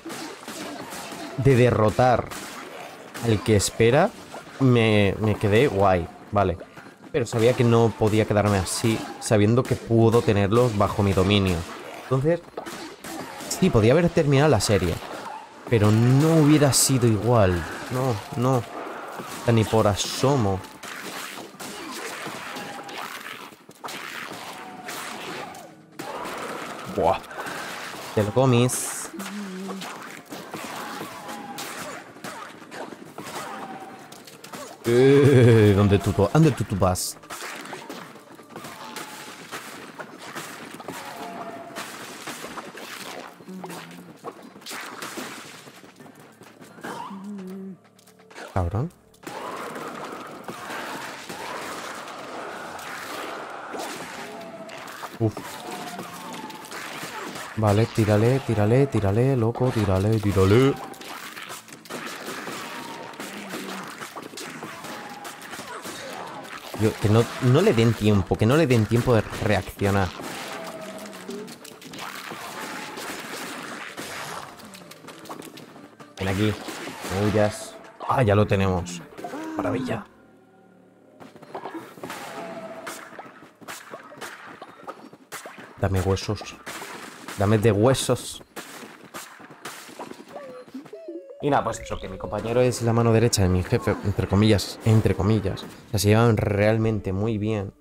de derrotar al que espera, me quedé guay, vale. Pero sabía que no podía quedarme así, sabiendo que puedo tenerlos bajo mi dominio. Entonces, sí, podía haber terminado la serie, pero no hubiera sido igual. No. Ni por asomo. Buah. Te lo comis. ¿Dónde tú vas? Cabrón. Uf. Vale, tírale, loco, tírale. Que no le den tiempo, de reaccionar. Ven aquí. Huyas. Ah, ya lo tenemos. Maravilla. Dame huesos. Dame de huesos. Y nada, pues eso, que mi compañero es la mano derecha de mi jefe, entre comillas. O sea, se llevan realmente muy bien.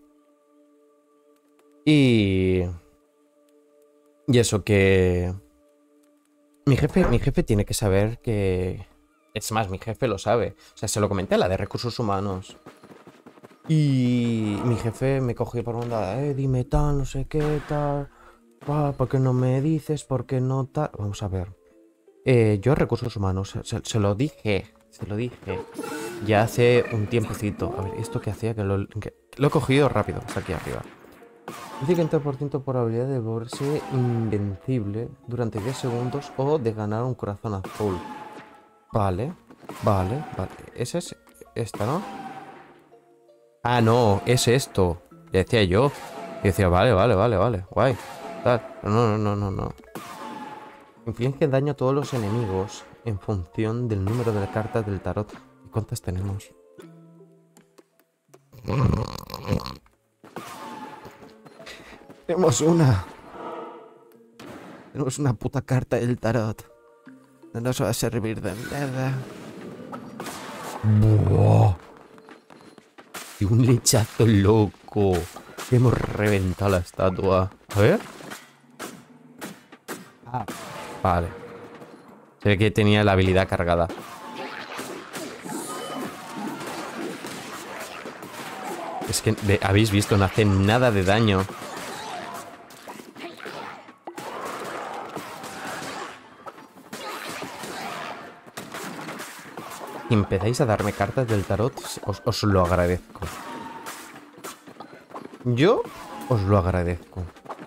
Y eso, que... Mi jefe tiene que saber que... Es más, mi jefe lo sabe. O sea, se lo comenté a la de recursos humanos. Y mi jefe me cogió por onda, dime tal, no sé qué, tal. ¿Por qué no me dices? ¿Por qué no tal? Vamos a ver. Yo recursos humanos, se lo dije ya hace un tiempecito. A ver, ¿esto qué hacía? Que lo he cogido rápido, está aquí arriba. Dice que 30% de probabilidad de volverse invencible durante 10 segundos o de ganar un corazón azul. Vale. Ese es esta, ¿no? Ah, no, es esto. Le decía yo. Y decía, vale, guay. Tal. No. Inflige daño a todos los enemigos en función del número de las cartas del tarot. ¿Y cuántas tenemos? Tenemos una. Tenemos una puta carta del tarot. No nos va a servir de nada. ¡Buah! Y un lechazo loco. Hemos reventado la estatua. A ver. Ah, vale. Se ve que tenía la habilidad cargada. Es que, habéis visto, no hace nada de daño. Si empezáis a darme cartas del tarot, os lo agradezco. Yo os lo agradezco.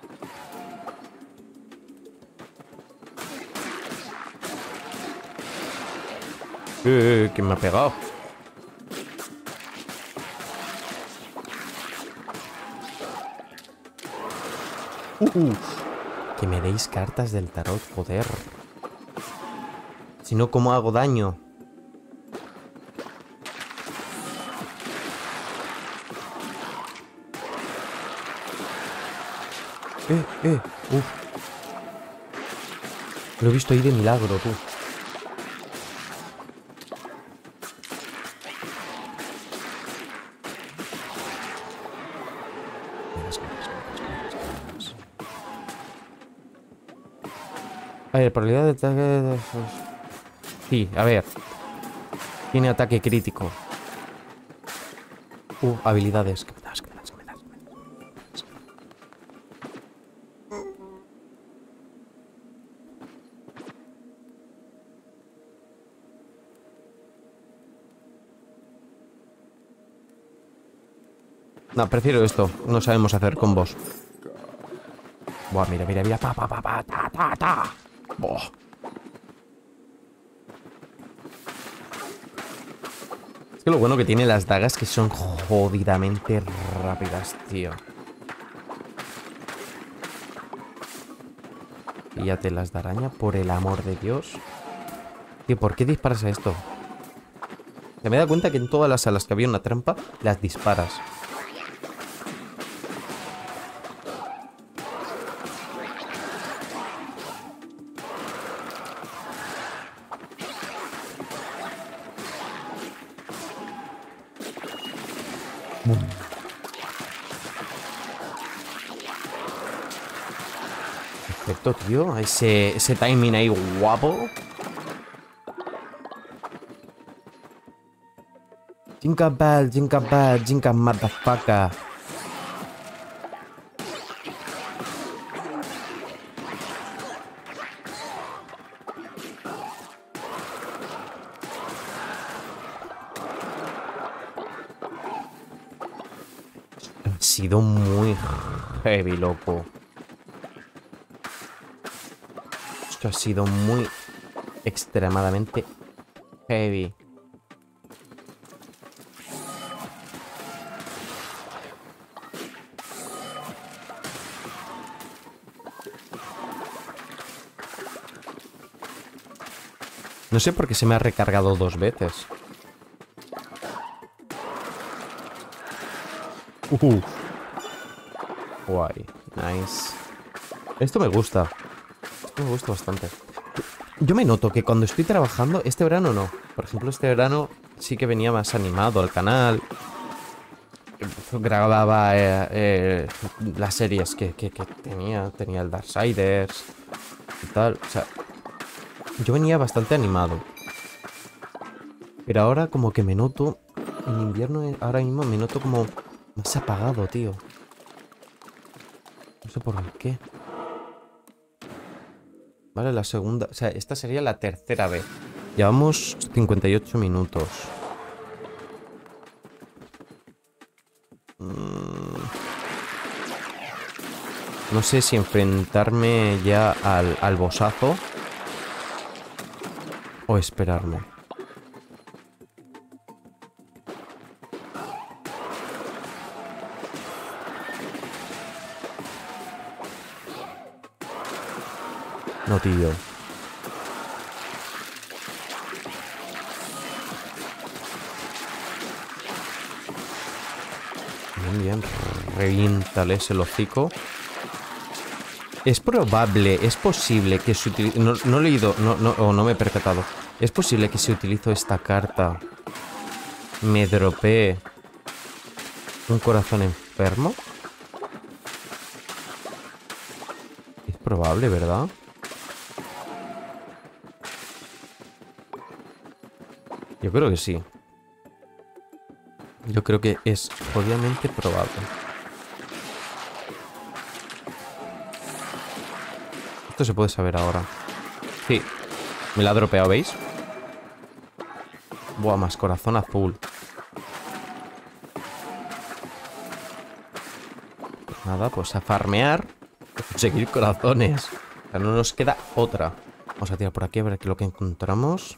¿Quién me ha pegado? Que me deis cartas del tarot, joder. Si no, ¿cómo hago daño? Lo he visto ahí de milagro, tú. A ver, probabilidad de ataque... Sí, a ver. Tiene ataque crítico. Habilidades. ¿Qué me das? No, prefiero esto. No sabemos hacer combos. Buah, mira. Ta. Buah. Es que lo bueno que tiene las dagas que son jodidamente rápidas, tío. Píllate las de araña, por el amor de Dios. Tío, ¿por qué disparas a esto? Se me da cuenta que en todas las salas que había una trampa, las disparas. Perfecto, tío. Ese timing ahí guapo. Jinka bell, jinka motherfucker. Ha sido muy heavy, loco. Esto ha sido muy extremadamente heavy. No sé por qué se me ha recargado 2 veces. Guay, nice. Esto me gusta. Esto me gusta bastante. Yo me noto que cuando estoy trabajando, este verano no. Por ejemplo, este verano sí que venía más animado al canal. Grababa las series que tenía. Tenía el Darksiders y tal. O sea, yo venía bastante animado. Pero ahora como que me noto... En invierno ahora mismo me noto como más apagado, tío. No sé por qué. Vale, la segunda... O sea, esta sería la tercera vez. Llevamos 58 minutos. No sé si enfrentarme ya al bossazo o esperarme. No, tío. Bien. Reviéntales el hocico. Es probable, es posible que se utilice... No he leído, no me he percatado. Es posible que si utilizo esta carta me dropee un corazón enfermo. Es probable, ¿verdad? Yo creo que sí. Yo creo que es obviamente probable. Esto se puede saber ahora. Sí. Me la ha dropeado, ¿veis? Buah, más corazón azul. Pues nada, pues a farmear. A conseguir corazones. O sea, no nos queda otra. Vamos a tirar por aquí a ver qué es lo que encontramos.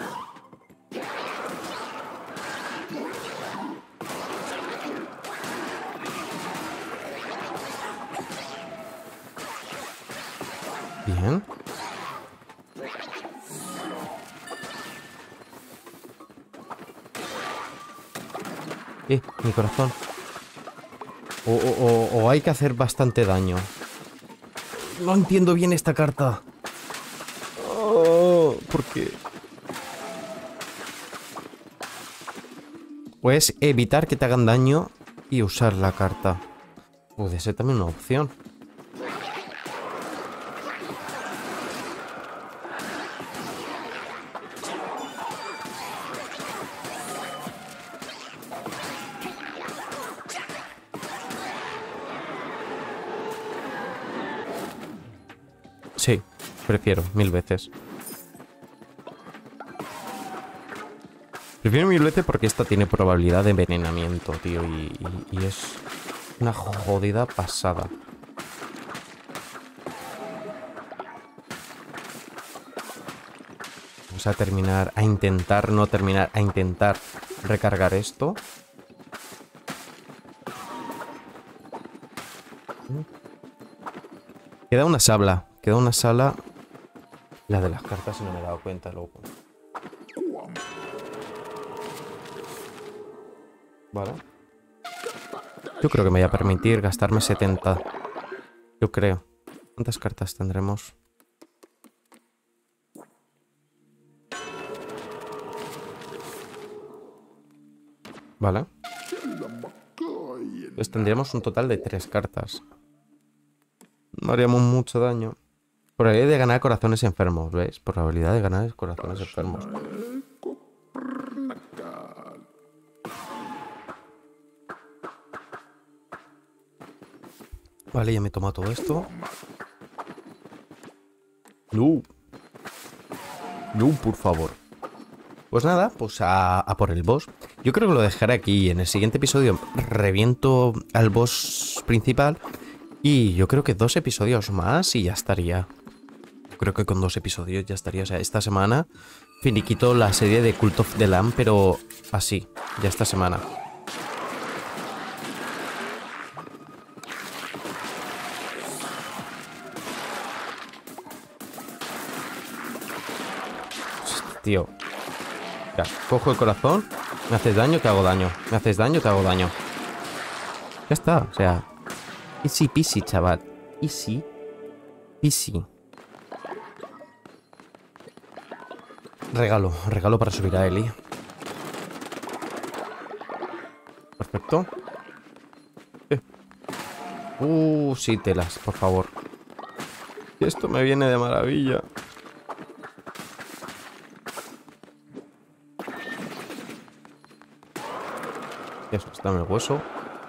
Bien. Mi corazón. O hay que hacer bastante daño. No entiendo bien esta carta. Oh, ¿por qué? Puedes evitar que te hagan daño y usar la carta. Puede ser también una opción. Sí, prefiero, 1000 veces. Prefiero 1000 veces porque esta tiene probabilidad de envenenamiento, tío. Y es una jodida pasada. Vamos a terminar, a intentar no terminar, a intentar recargar esto. Queda una sala. Queda una sala. La de las cartas no me he dado cuenta, loco. Vale. Yo creo que me voy a permitir gastarme 70. Yo creo. ¿Cuántas cartas tendremos? Vale. Pues tendríamos un total de 3 cartas. No haríamos mucho daño. Probabilidad de ganar corazones enfermos, ¿ves? Probabilidad de ganar corazones enfermos. Vale, ya me he tomado todo esto. No. No, por favor. Pues nada, pues a por el boss. Yo creo que lo dejaré aquí. En el siguiente episodio reviento al boss principal. Y yo creo que 2 episodios más y ya estaría. Creo que con 2 episodios ya estaría. O sea, esta semana finiquito la serie de Cult of the Lamb, pero así, ya esta semana. Tío. Ya, cojo el corazón, me haces daño, te hago daño. Me haces daño, te hago daño. Ya está, o sea. Easy peasy, chaval. Easy peasy. Regalo para subir a Eli. Perfecto. Sí, telas, por favor. Esto me viene de maravilla. Eso, está en el hueso.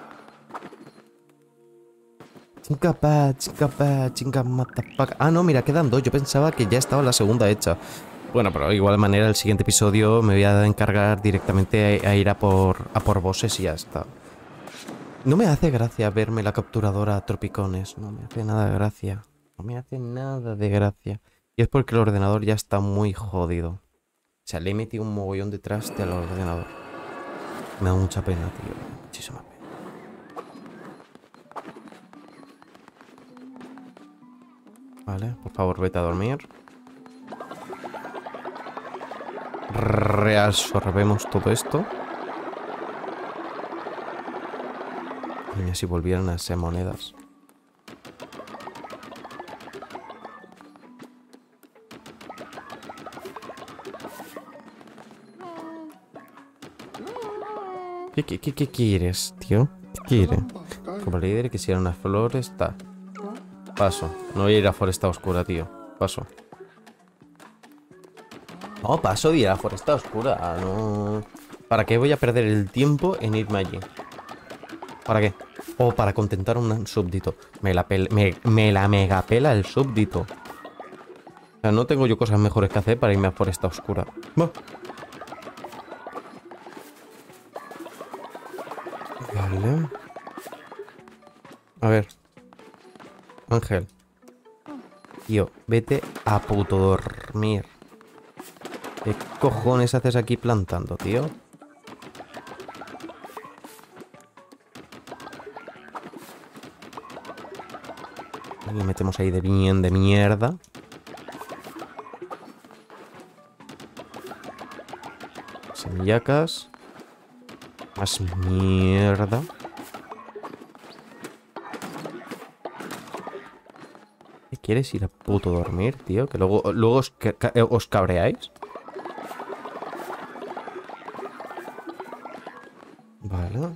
Chinga matapaca. Ah, no, mira, quedan 2. Yo pensaba que ya estaba la segunda hecha. Bueno, pero de igual manera el siguiente episodio me voy a encargar directamente a ir a por bosses y ya está. No me hace gracia verme la capturadora tropicones. No me hace nada de gracia. No me hace nada de gracia. Y es porque el ordenador ya está muy jodido. O sea, le he metido un mogollón de traste al ordenador. Me da mucha pena, tío. Muchísima pena. Vale, por favor, vete a dormir. Reabsorbemos todo esto. Y si volvieran a ser monedas. ¿Qué quieres, tío? ¿Qué quiere? Como líder quisiera unas flores, está. Paso. No voy a ir a Foresta Oscura, tío. Paso. No, paso de ir a Foresta Oscura. No. ¿Para qué voy a perder el tiempo en irme allí? ¿Para qué? O para contentar a un súbdito. Me la mega pela el súbdito. O sea, no tengo yo cosas mejores que hacer para irme a Foresta Oscura. Vale. A ver. Ángel. Tío, vete a puto dormir. ¿Qué cojones haces aquí plantando, tío? Le metemos ahí de bien de mierda. Semillacas. Más mierda. ¿Qué quieres ir a puto dormir, tío? Que luego os cabreáis. Vale.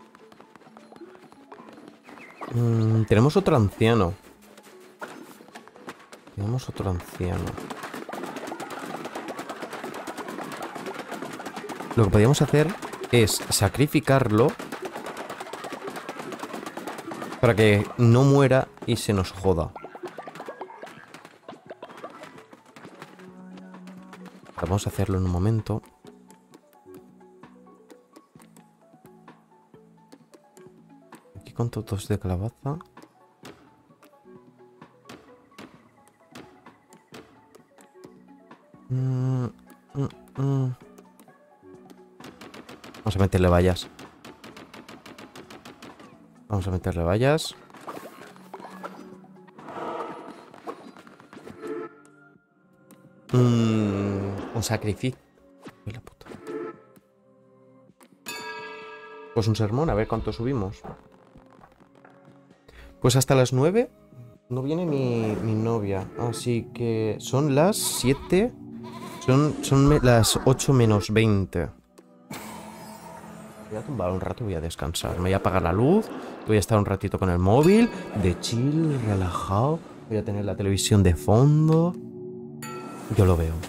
Tenemos otro anciano. Tenemos otro anciano. Lo que podríamos hacer es sacrificarlo para que no muera y se nos joda. Vamos a hacerlo en un momento. Aquí con todos de calabaza. Vamos a meterle vallas. Vamos a meterle vallas. Un sacrificio. Uy, la puta. Pues un sermón, a ver cuánto subimos. Pues hasta las 9 no viene mi novia. Así que son las 7. Son las 8 menos 20. Voy a tumbar un rato y voy a descansar. Me voy a apagar la luz. Voy a estar un ratito con el móvil. De chill, relajado. Voy a tener la televisión de fondo. Yo lo veo.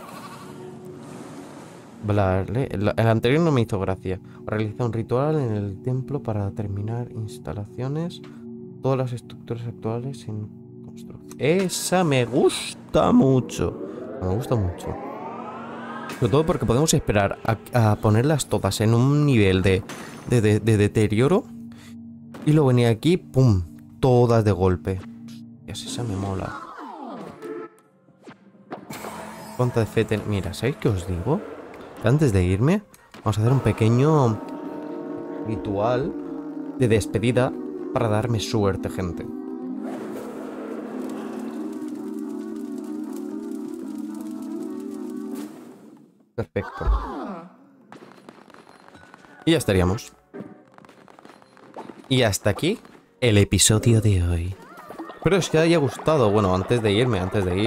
Vale, el anterior no me hizo gracia. Realiza un ritual en el templo para terminar instalaciones. Todas las estructuras actuales en construcción. Esa me gusta mucho. Me gusta mucho. Sobre todo porque podemos esperar a ponerlas todas en un nivel de deterioro. Y luego venir aquí, pum, todas de golpe. Esa me mola. ¿Cuánta de fe Mira, ¿sabéis qué os digo? Que antes de irme, vamos a hacer un pequeño ritual de despedida para darme suerte, gente. Perfecto. Y ya estaríamos. Y hasta aquí el episodio de hoy. Espero que os haya gustado. Bueno, antes de irme,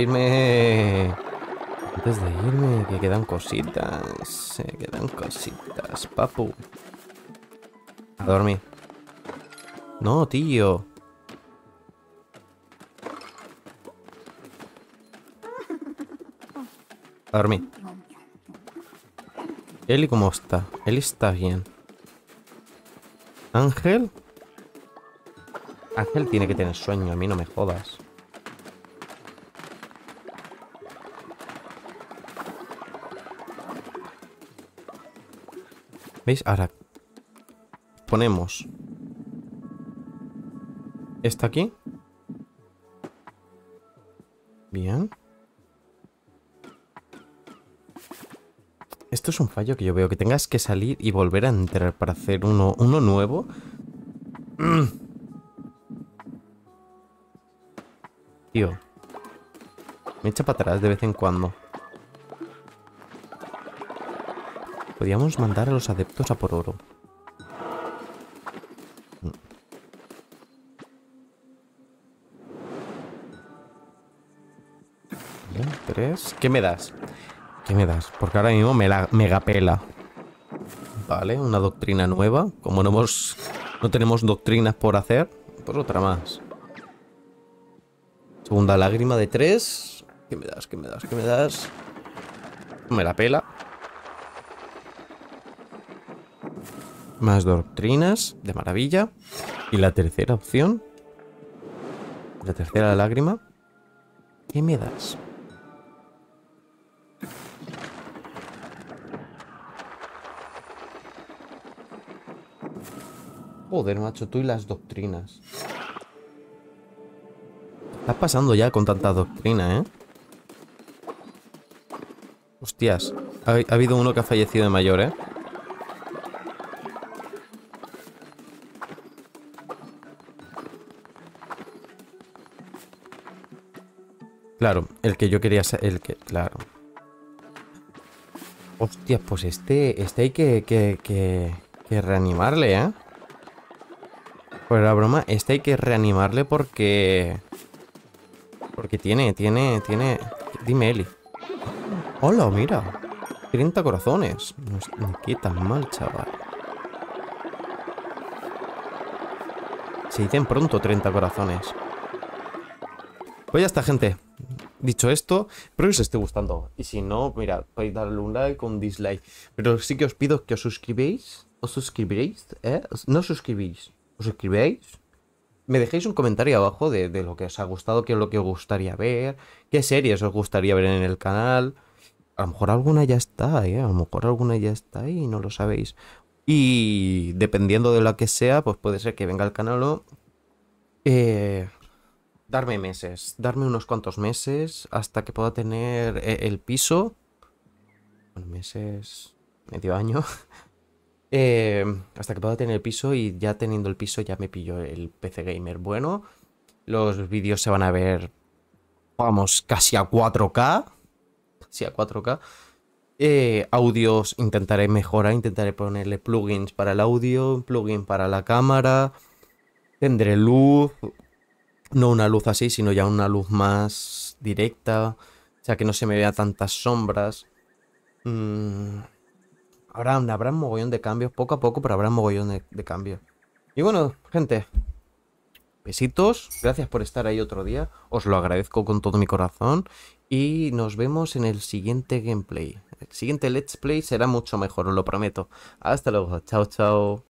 que quedan cositas. Quedan cositas, papu. A dormir. No, tío. A dormir. Eli, ¿cómo está? Eli está bien. Ángel. Ángel tiene que tener sueño, a mí no me jodas. ¿Veis? Ahora ponemos esta aquí. Bien. Esto es un fallo que yo veo, que tengas que salir y volver a entrar para hacer uno nuevo. Tío. Me echa para atrás de vez en cuando. Podríamos mandar a los adeptos a por oro. Bien, 3. ¿Qué me das? ¿Qué me das? Porque ahora mismo me la megapela. Vale, una doctrina nueva. Como no tenemos doctrinas por hacer, pues otra más. Segunda lágrima de 3. ¿Qué me das? ¿Qué me das? ¿Qué me das? Me la pela. Más doctrinas, de maravilla. Y la tercera opción. La tercera lágrima. ¿Qué me das? Joder, macho, tú y las doctrinas. Estás pasando ya con tanta doctrina, ¿eh? Hostias, ha habido uno que ha fallecido de mayor, ¿eh? Claro, el que yo quería ser, claro. Hostias, pues este hay que reanimarle, ¿eh? Pues la broma, este hay que reanimarle porque tiene. Dime, Eli. Hola, mira. 30 corazones. No es ni qué tan mal, chaval. Se dicen pronto 30 corazones. Pues ya está, gente. Dicho esto, espero que os esté gustando. Y si no, mira, podéis darle un like o un dislike. Pero sí que os pido que os suscribáis. ¿Os suscribiréis? ¿Eh? ¿No suscribís? ¿Os suscribéis? Me dejéis un comentario abajo de lo que os ha gustado, qué es lo que os gustaría ver, qué series os gustaría ver en el canal. A lo mejor alguna ya está, ¿eh? A lo mejor alguna ya está y no lo sabéis. Y dependiendo de la que sea, pues puede ser que venga al canal o... darme meses, darme unos cuantos meses hasta que pueda tener el piso. Bueno, meses, medio año. Hasta que pueda tener el piso y ya teniendo el piso ya me pillo el PC gamer bueno. Los vídeos se van a ver, vamos, casi a 4K. Casi a 4K. Audios intentaré mejorar, intentaré ponerle plugins para el audio, plugin para la cámara. Tendré luz. No una luz así, sino ya una luz más directa. O sea, que no se me vea tantas sombras. Habrá un mogollón de cambios, poco a poco, pero habrá un mogollón de cambios. Y bueno, gente, besitos. Gracias por estar ahí otro día. Os lo agradezco con todo mi corazón. Y nos vemos en el siguiente gameplay. El siguiente Let's Play será mucho mejor, os lo prometo. Hasta luego. Chao, chao.